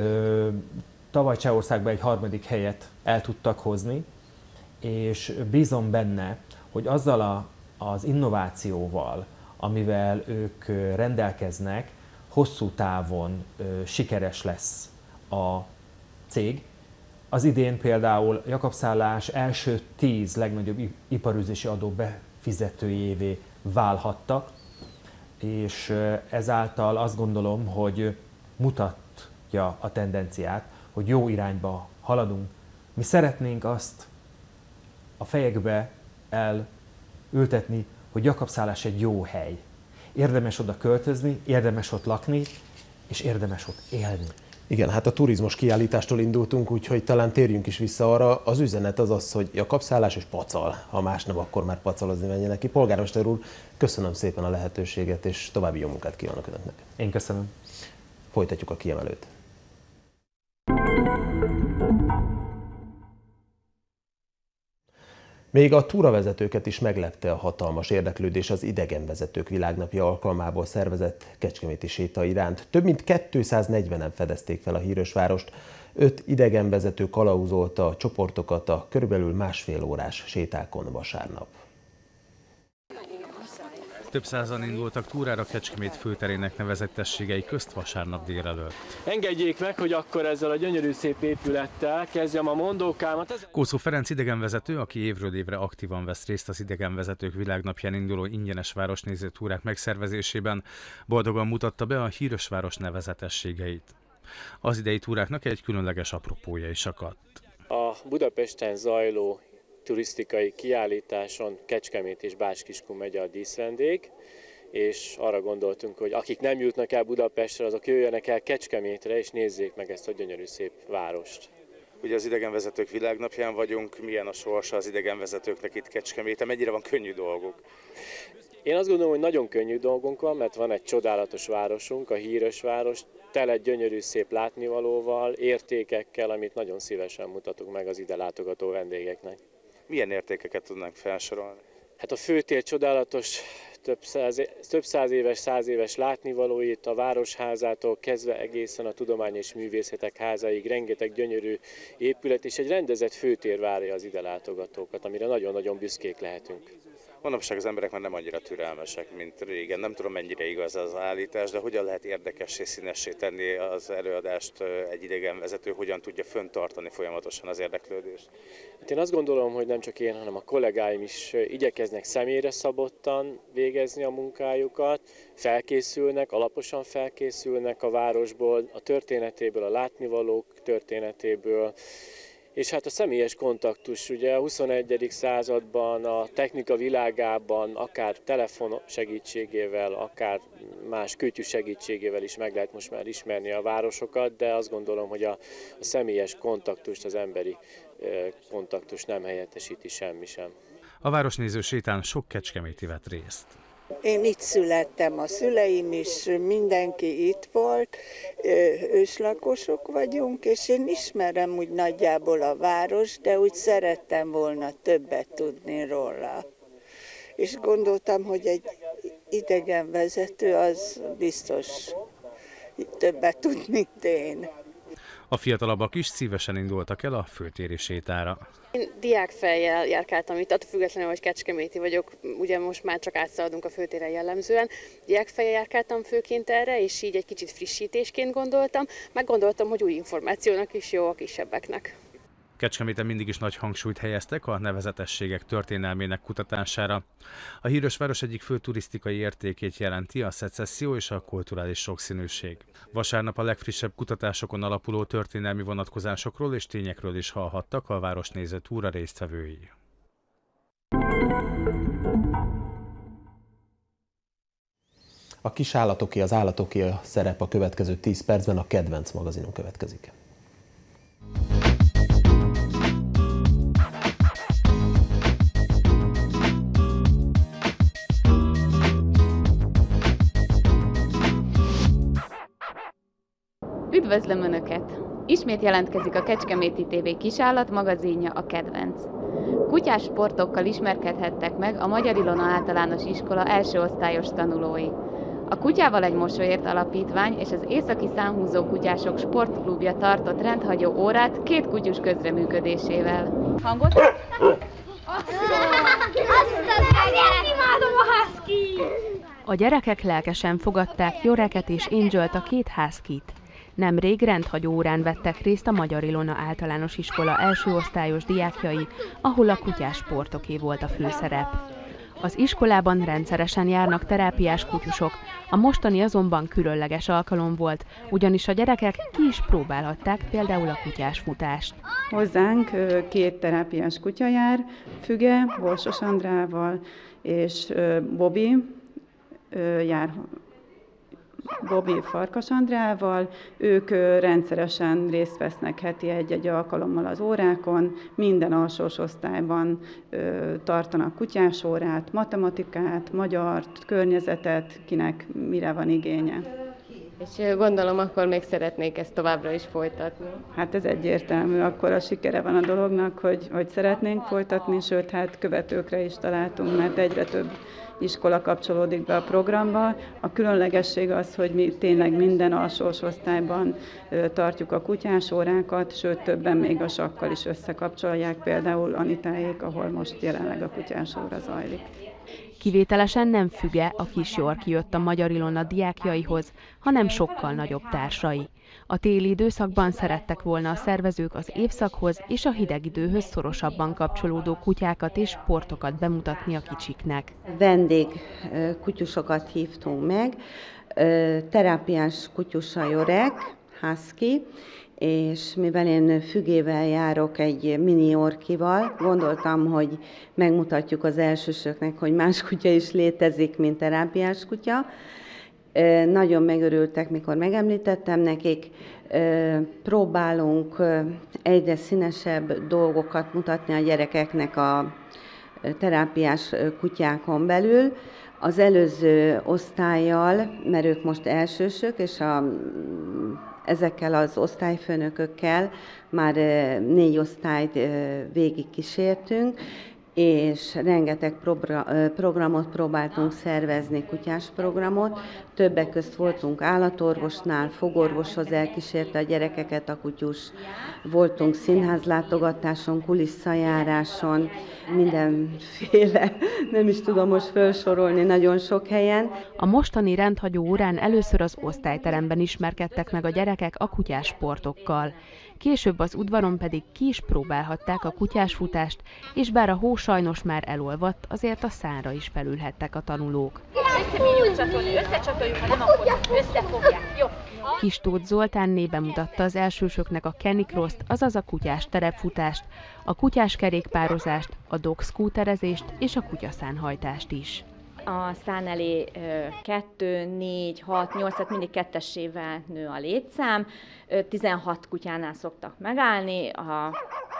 Tavaly Csehországban egy harmadik helyet el tudtak hozni, és bízom benne, hogy azzal a, az innovációval, amivel ők rendelkeznek, hosszú távon sikeres lesz a cég. Az idén például Jakabszállás első tíz legnagyobb iparűzési adó befizetőjévé válhattak, és ezáltal azt gondolom, hogy mutatja a tendenciát, hogy jó irányba haladunk. Mi szeretnénk azt a fejekbe elültetni, hogy Jakabszállás egy jó hely. Érdemes oda költözni, érdemes ott lakni, és érdemes ott élni. Igen, hát a turizmus kiállítástól indultunk, úgyhogy talán térjünk is vissza arra. Az üzenet az az, hogy Jakabszállás és pacal. Ha más nem, akkor már pacalozni menjenek ki. Polgármester úr, köszönöm szépen a lehetőséget, és további jó munkát kívánok önöknek. Én köszönöm. Folytatjuk a kiemelőt. Még a túravezetőket is meglepte a hatalmas érdeklődés az Idegenvezetők Világnapja alkalmából szervezett kecskeméti séta iránt. Több mint kétszáznegyvenen fedezték fel a híres várost. Öt idegenvezető kalauzolta a csoportokat a körülbelül másfél órás sétákon vasárnap. Több százan indultak túrára Kecskemét főterének nevezett testségei közt vasárnap délelőtt. Engedjék meg, hogy akkor ezzel a gyönyörű szép épülettel kezdjem a mondókámat. Kószó Ferenc idegenvezető, aki évről évre aktívan vesz részt az Idegenvezetők Világnapján induló ingyenes városnéző túrák megszervezésében, boldogan mutatta be a híres város nevezetességeit. Az idei túráknak egy különleges apropója is akadt. A Budapesten zajló turisztikai kiállításon Kecskemét és Bács-Kiskun megye a díszvendég, és arra gondoltunk, hogy akik nem jutnak el Budapestre, azok jöjjenek el Kecskemétre, és nézzék meg ezt a gyönyörű szép várost. Ugye az idegenvezetők világnapján vagyunk, milyen a sorsa az idegenvezetőknek itt Kecskeméten, mennyire van könnyű dolguk? Én azt gondolom, hogy nagyon könnyű dolgunk van, mert van egy csodálatos városunk, a híres város, tele gyönyörű szép látnivalóval, értékekkel, amit nagyon szívesen mutatunk meg az ide látogató vendégeknek. Milyen értékeket tudnánk felsorolni? Hát a főtér csodálatos, több száz, több száz éves, száz éves látnivalóit, a Városházától kezdve egészen a Tudomány és Művészetek Házáig rengeteg gyönyörű épület, és egy rendezett főtér várja az ide látogatókat, amire nagyon-nagyon büszkék lehetünk. Manapság az emberek már nem annyira türelmesek, mint régen. Nem tudom, mennyire igaz az állítás, de hogyan lehet érdekessé, színessé tenni az előadást egy idegenvezető, hogyan tudja fenntartani folyamatosan az érdeklődést? Hát én azt gondolom, hogy nem csak én, hanem a kollégáim is igyekeznek személyre szabottan végezni a munkájukat, felkészülnek, alaposan felkészülnek a városból, a történetéből, a látnivalók történetéből, és hát a személyes kontaktus, ugye a huszonegyedik században, a technika világában, akár telefon segítségével, akár más kütyű segítségével is meg lehet most már ismerni a városokat, de azt gondolom, hogy a, a személyes kontaktust, az emberi kontaktus nem helyettesíti semmi sem. A városnéző sétán sok kecskeméti vett részt. Én itt születtem, a szüleim is, mindenki itt volt, őslakosok vagyunk, és én ismerem úgy nagyjából a város, de úgy szerettem volna többet tudni róla. És gondoltam, hogy egy idegenvezető az biztos többet tud, mint én. A fiatalabbak is szívesen indultak el a főtéri sétára. Én diákfejjel járkáltam itt, attól függetlenül, hogy kecskeméti vagyok, ugye most már csak átszaladunk a főtéren jellemzően. Diákfejjel járkáltam főként erre, és így egy kicsit frissítésként gondoltam, meg gondoltam, hogy új információnak is jó a kisebbeknek. Kecskeméten mindig is nagy hangsúlyt helyeztek a nevezetességek történelmének kutatására. A híres város egyik fő turisztikai értékét jelenti a szecesszió és a kulturális sokszínűség. Vasárnap a legfrissebb kutatásokon alapuló történelmi vonatkozásokról és tényekről is hallhattak a Városnéző túra résztvevői. A kis állatoké, az állatoké a szerep a következő tíz percben, a Kedvenc magazinunk következik. Üdvözlöm Önöket! Ismét jelentkezik a Kecskeméti té vé kisállat magazinja, a Kedvenc. Kutyás sportokkal ismerkedhettek meg a Magyar Ilona Általános Iskola első osztályos tanulói. A Kutyával egy mosolyért alapítvány és az Északi Számhúzó Kutyások Sportklubja tartott rendhagyó órát két kutyus közreműködésével. Hangot? A gyerekek lelkesen fogadták Joreket és Angelt, a két huskyt. Nemrég rendhagyó órán vettek részt a Magyar Ilona Általános Iskola első osztályos diákjai, ahol a kutyás sportoké volt a főszerep. Az iskolában rendszeresen járnak terápiás kutyusok, a mostani azonban különleges alkalom volt, ugyanis a gyerekek ki is próbálhatták például a kutyás futást. Hozzánk két terápiás kutya jár, Füge, Borsos Andrával és Bobby jár Bobby Farkas Andrával. Ők rendszeresen részt vesznek heti egy-egy alkalommal az órákon, minden alsós osztályban tartanak kutyás órát, matematikát, magyart, környezetet, kinek mire van igénye. És gondolom, akkor még szeretnék ezt továbbra is folytatni. Hát ez egyértelmű, akkor a sikere van a dolognak, hogy, hogy szeretnénk folytatni, sőt, hát követőkre is találtunk, mert egyre több iskola kapcsolódik be a programba. A különlegesség az, hogy mi tényleg minden alsós osztályban tartjuk a kutyás órákat, sőt, többen még a sakkal is összekapcsolják, például Anitáék, ahol most jelenleg a kutyás óra zajlik. Kivételesen nem Füge, a kis Yorkie jött a Magyar Ilona diákjaihoz, hanem sokkal nagyobb társai. A téli időszakban szerettek volna a szervezők az évszakhoz és a hideg időhöz szorosabban kapcsolódó kutyákat és sportokat bemutatni a kicsiknek. Vendég kutyusokat hívtunk meg, terápiás kutyus a Jorek, husky, és mivel én Fügével járok egy mini Yorkie-val, gondoltam, hogy megmutatjuk az elsősöknek, hogy más kutya is létezik, mint terápiás kutya. Nagyon megörültek, mikor megemlítettem nekik. Próbálunk egyre színesebb dolgokat mutatni a gyerekeknek a terápiás kutyákon belül. Az előző osztályjal, mert ők most elsősök, és a, ezekkel az osztályfőnökökkel már négy osztályt végig kísértünk, és rengeteg programot próbáltunk szervezni, kutyás programot. Többek közt voltunk állatorvosnál, fogorvoshoz elkísérte a gyerekeket a kutyus, voltunk színházlátogatáson, kuliszajáráson, mindenféle, nem is tudom most felsorolni, nagyon sok helyen. A mostani rendhagyó órán először az osztályteremben ismerkedtek meg a gyerekek a kutyás sportokkal. Később az udvaron pedig ki is próbálhatták a kutyásfutást, és bár a hó sajnos már elolvadt, azért a szánra is felülhettek a tanulók. Összebírjuk csatolni, összecsatoljuk, ha nem, akkor összefogják. Jó. Kis Tóth Zoltánné bemutatta az elsősöknek a canicross-t, azaz a kutyás terepfutást, a kutyás kerékpározást, a dog scooterezést és a kutyaszánhajtást is. A szán elé kettő, négy, hat, nyolc, tehát mindig kettessével nő a létszám. tizenhat kutyánál szoktak megállni a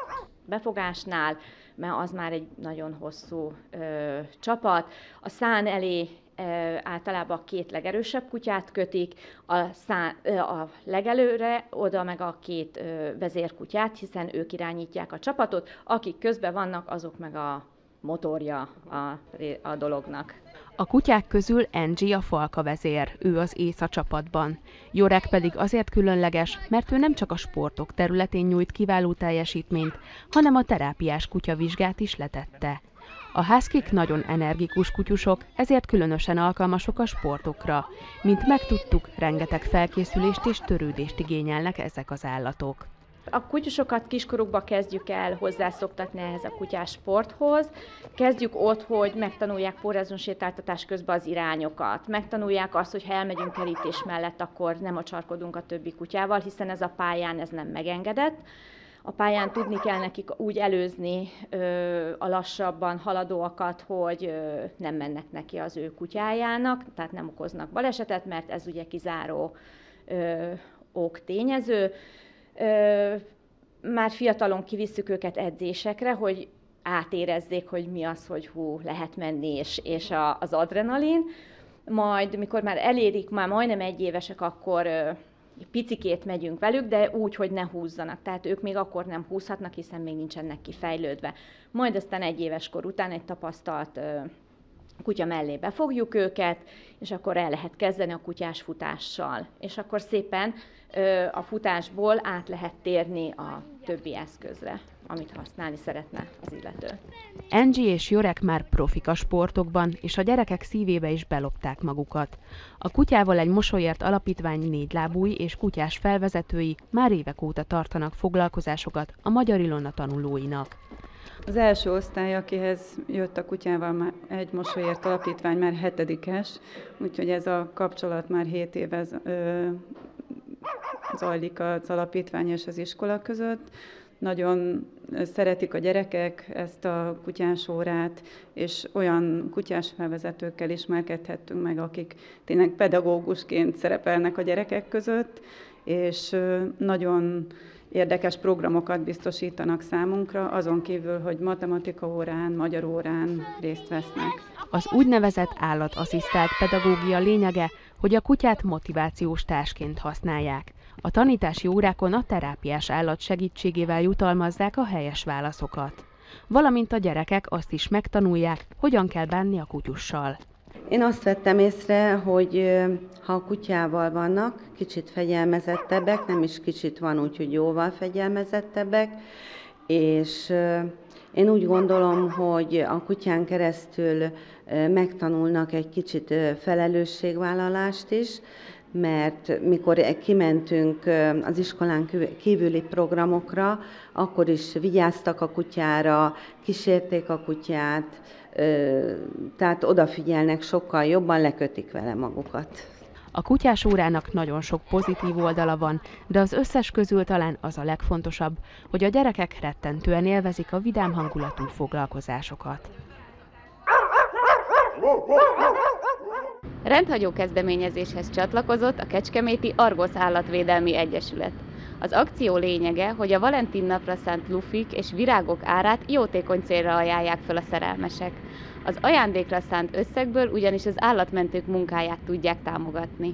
befogásnál, mert az már egy nagyon hosszú ö, csapat. A szán elé ö, általában a két legerősebb kutyát kötik, a, szán, ö, a legelőre oda meg a két ö, vezérkutyát, hiszen ők irányítják a csapatot, akik közben vannak, azok meg a motorja a, a dolognak. A kutyák közül Angie a falka vezér, ő az Észa csapatban. Jorek pedig azért különleges, mert ő nem csak a sportok területén nyújt kiváló teljesítményt, hanem a terápiás kutyavizsgát is letette. A huskik nagyon energikus kutyusok, ezért különösen alkalmasok a sportokra. Mint megtudtuk, rengeteg felkészülést és törődést igényelnek ezek az állatok. A kutyusokat kiskorukba kezdjük el hozzászoktatni ehhez a kutyás sporthoz. Kezdjük ott, hogy megtanulják porrazonsétáltatás közben az irányokat. Megtanulják azt, hogy ha elmegyünk kerítés mellett, akkor nem acsarkodunk a többi kutyával, hiszen ez a pályán ez nem megengedett. A pályán tudni kell nekik úgy előzni ö, a lassabban haladóakat, hogy ö, nem mennek neki az ő kutyájának, tehát nem okoznak balesetet, mert ez ugye kizáró ö, ok tényező. Ö, már fiatalon kivisszük őket edzésekre, hogy átérezzék, hogy mi az, hogy hú, lehet menni, és, és a, az adrenalin. Majd, mikor már elérik, már majdnem egy évesek, akkor ö, picikét megyünk velük, de úgy, hogy ne húzzanak. Tehát ők még akkor nem húzhatnak, hiszen még nincsenek kifejlődve. Majd aztán egy éves kor után egy tapasztalt ö, kutya mellé befogjuk őket, és akkor el lehet kezdeni a kutyás futással. És akkor szépen ö, a futásból át lehet térni a többi eszközre, amit használni szeretne az illető. Angie és Jorek már profik a sportokban, és a gyerekek szívébe is belopták magukat. A Kutyával egy Mosolyért alapítvány négylábúi és kutyás felvezetői már évek óta tartanak foglalkozásokat a Magyar Ilona tanulóinak. Az első osztály, akihez jött a Kutyával már egy Mosolyért alapítvány, már hetedikes, úgyhogy ez a kapcsolat már hét éve ö, zajlik az alapítvány és az iskola között. Nagyon szeretik a gyerekek ezt a kutyás órát, és olyan kutyás felvezetőkkel ismerkedhettünk meg, akik tényleg pedagógusként szerepelnek a gyerekek között, és nagyon érdekes programokat biztosítanak számunkra, azon kívül, hogy matematika órán, magyar órán részt vesznek. Az úgynevezett állatasszisztált pedagógia lényege, hogy a kutyát motivációs társként használják. A tanítási órákon a terápiás állat segítségével jutalmazzák a helyes válaszokat. Valamint a gyerekek azt is megtanulják, hogyan kell bánni a kutyussal. Én azt vettem észre, hogy ha a kutyával vannak, kicsit fegyelmezettebbek, nem is kicsit van, úgyhogy jóval fegyelmezettebbek, és én úgy gondolom, hogy a kutyán keresztül megtanulnak egy kicsit felelősségvállalást is, mert mikor kimentünk az iskolán kívüli programokra, akkor is vigyáztak a kutyára, kísérték a kutyát, tehát odafigyelnek sokkal jobban, lekötik vele magukat. A kutyás órának nagyon sok pozitív oldala van, de az összes közül talán az a legfontosabb, hogy a gyerekek rettentően élvezik a vidám hangulatú foglalkozásokat. Rendhagyó kezdeményezéshez csatlakozott a Kecskeméti Argosz Állatvédelmi Egyesület. Az akció lényege, hogy a Valentin napra szánt lufik és virágok árát jótékony célra ajánlják fel a szerelmesek. Az ajándékra szánt összegből ugyanis az állatmentők munkáját tudják támogatni.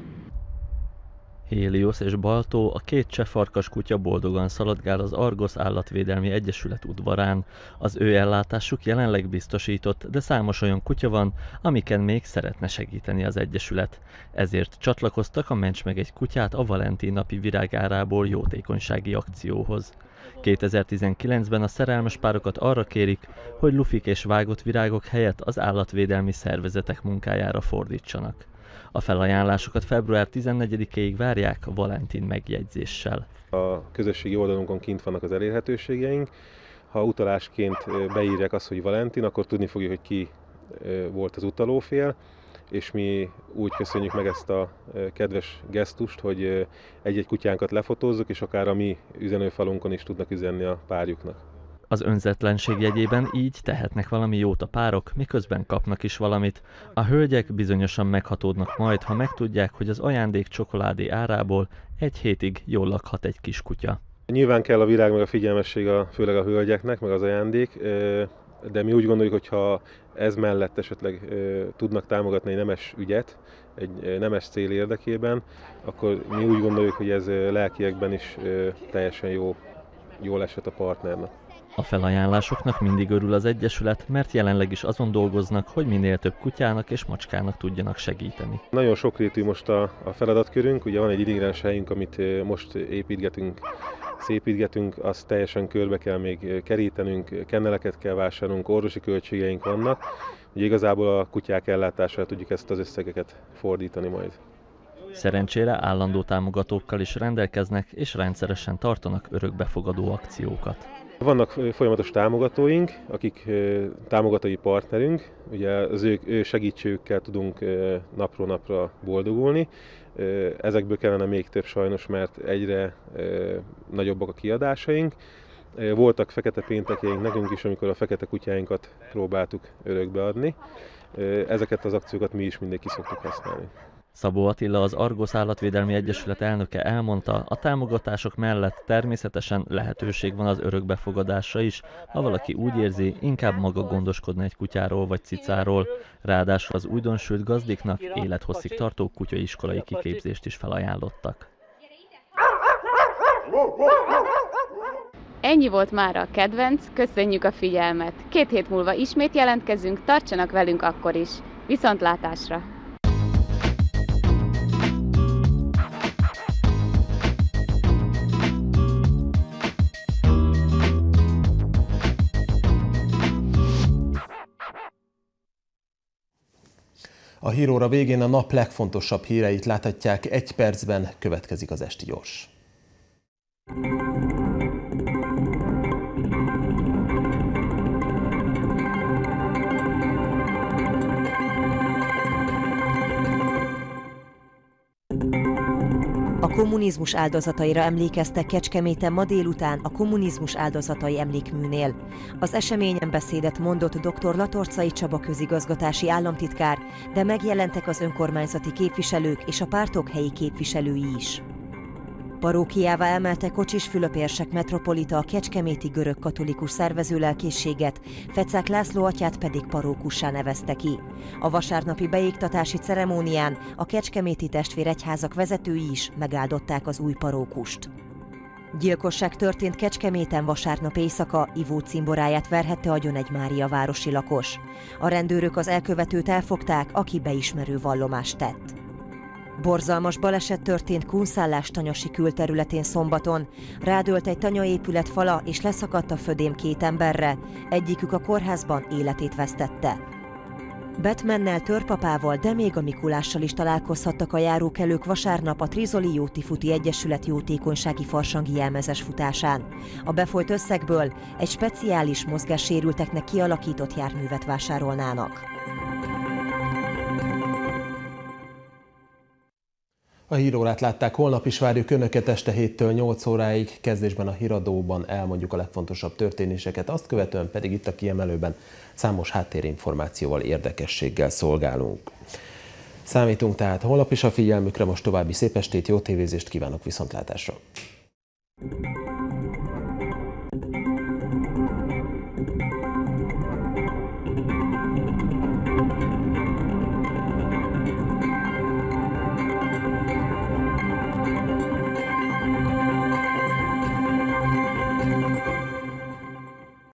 Hélios és Baltó, a két cseh farkas kutya boldogan szaladgál az Argosz Állatvédelmi Egyesület udvarán. Az ő ellátásuk jelenleg biztosított, de számos olyan kutya van, amiken még szeretne segíteni az Egyesület. Ezért csatlakoztak a Ments meg egy kutyát a Valentin napi virágárából jótékonysági akcióhoz. kétezer-tizenkilencben a szerelmes párokat arra kérik, hogy lufik és vágott virágok helyett az állatvédelmi szervezetek munkájára fordítsanak. A felajánlásokat február tizennegyedikéig várják Valentin megjegyzéssel. A közösségi oldalunkon kint vannak az elérhetőségeink. Ha utalásként beírják azt, hogy Valentin, akkor tudni fogjuk, hogy ki volt az utalófél, és mi úgy köszönjük meg ezt a kedves gesztust, hogy egy-egy kutyánkat lefotózzuk, és akár a mi üzenőfalunkon is tudnak üzenni a párjuknak. Az önzetlenség jegyében így tehetnek valami jót a párok, miközben kapnak is valamit. A hölgyek bizonyosan meghatódnak majd, ha megtudják, hogy az ajándék csokoládé árából egy hétig jól lakhat egy kis kutya. Nyilván kell a virág meg a figyelmesség, a, főleg a hölgyeknek, meg az ajándék, de mi úgy gondoljuk, hogy ha ez mellett esetleg tudnak támogatni egy nemes ügyet, egy nemes cél érdekében, akkor mi úgy gondoljuk, hogy ez lelkiekben is teljesen jó, jól esett a partnernek. A felajánlásoknak mindig örül az Egyesület, mert jelenleg is azon dolgoznak, hogy minél több kutyának és macskának tudjanak segíteni. Nagyon sokrétű most a, a feladatkörünk, ugye van egy ideiglenes helyünk, amit most építgetünk, szépítgetünk, azt teljesen körbe kell még kerítenünk, kenneleket kell vásárolnunk, orvosi költségeink vannak, ugye igazából a kutyák ellátására tudjuk ezt az összegeket fordítani majd. Szerencsére állandó támogatókkal is rendelkeznek, és rendszeresen tartanak örökbefogadó akciókat. Vannak folyamatos támogatóink, akik támogatói partnerünk, ugye az ő, ő segítségükkel tudunk napról napra boldogulni. Ezekből kellene még több sajnos, mert egyre nagyobbak a kiadásaink. Voltak fekete péntekeink nekünk is, amikor a fekete kutyáinkat próbáltuk örökbeadni. Ezeket az akciókat mi is mindig ki szoktuk használni. Szabó Attila, az Argosz Állatvédelmi Egyesület elnöke elmondta, a támogatások mellett természetesen lehetőség van az örökbefogadásra is, ha valaki úgy érzi, inkább maga gondoskodna egy kutyáról vagy cicáról. Ráadásul az újdonsült gazdiknak élethosszig tartó kutyaiskolai kiképzést is felajánlottak. Ennyi volt mára a kedvenc, köszönjük a figyelmet! Két hét múlva ismét jelentkezünk, tartsanak velünk akkor is! Viszontlátásra! A híróra végén a nap legfontosabb híreit láthatják egy percben, következik az Esti Gyors. A kommunizmus áldozataira emlékeztek Kecskeméten ma délután a kommunizmus áldozatai emlékműnél. Az eseményen beszédet mondott dr. Latorczai Csaba közigazgatási államtitkár, de megjelentek az önkormányzati képviselők és a pártok helyi képviselői is. Parókiává emelte Kocsis Fülöp érsek metropolita a kecskeméti görög katolikus szervezőlelkészséget, Fecák László atyát pedig parókussá nevezte ki. A vasárnapi beiktatási ceremónián a kecskeméti testvéregyházak vezetői is megáldották az új parókust. Gyilkosság történt Kecskeméten vasárnap éjszaka, ivó cimboráját verhette agyon egy Mária városi lakos. A rendőrök az elkövetőt elfogták, aki beismerő vallomást tett. Borzalmas baleset történt Kunszállás tanyasi külterületén szombaton. Rádőlt egy tanyaépület fala és leszakadt a födém két emberre, egyikük a kórházban életét vesztette. Batmannel, Törpapával, de még a Mikulással is találkozhattak a járókelők vasárnap a Trizoli Jótifuti Egyesület jótékonysági farsangi jelmezes futásán. A befolyt összegből egy speciális mozgássérülteknek kialakított járművet vásárolnának. A hírórát látták, holnap is várjuk Önöket este héttől nyolc óráig, kezdésben a híradóban elmondjuk a legfontosabb történéseket, azt követően pedig itt a kiemelőben számos háttérinformációval, érdekességgel szolgálunk. Számítunk tehát holnap is a figyelmükre, most további szép estét, jó tévézést kívánok, viszontlátásra!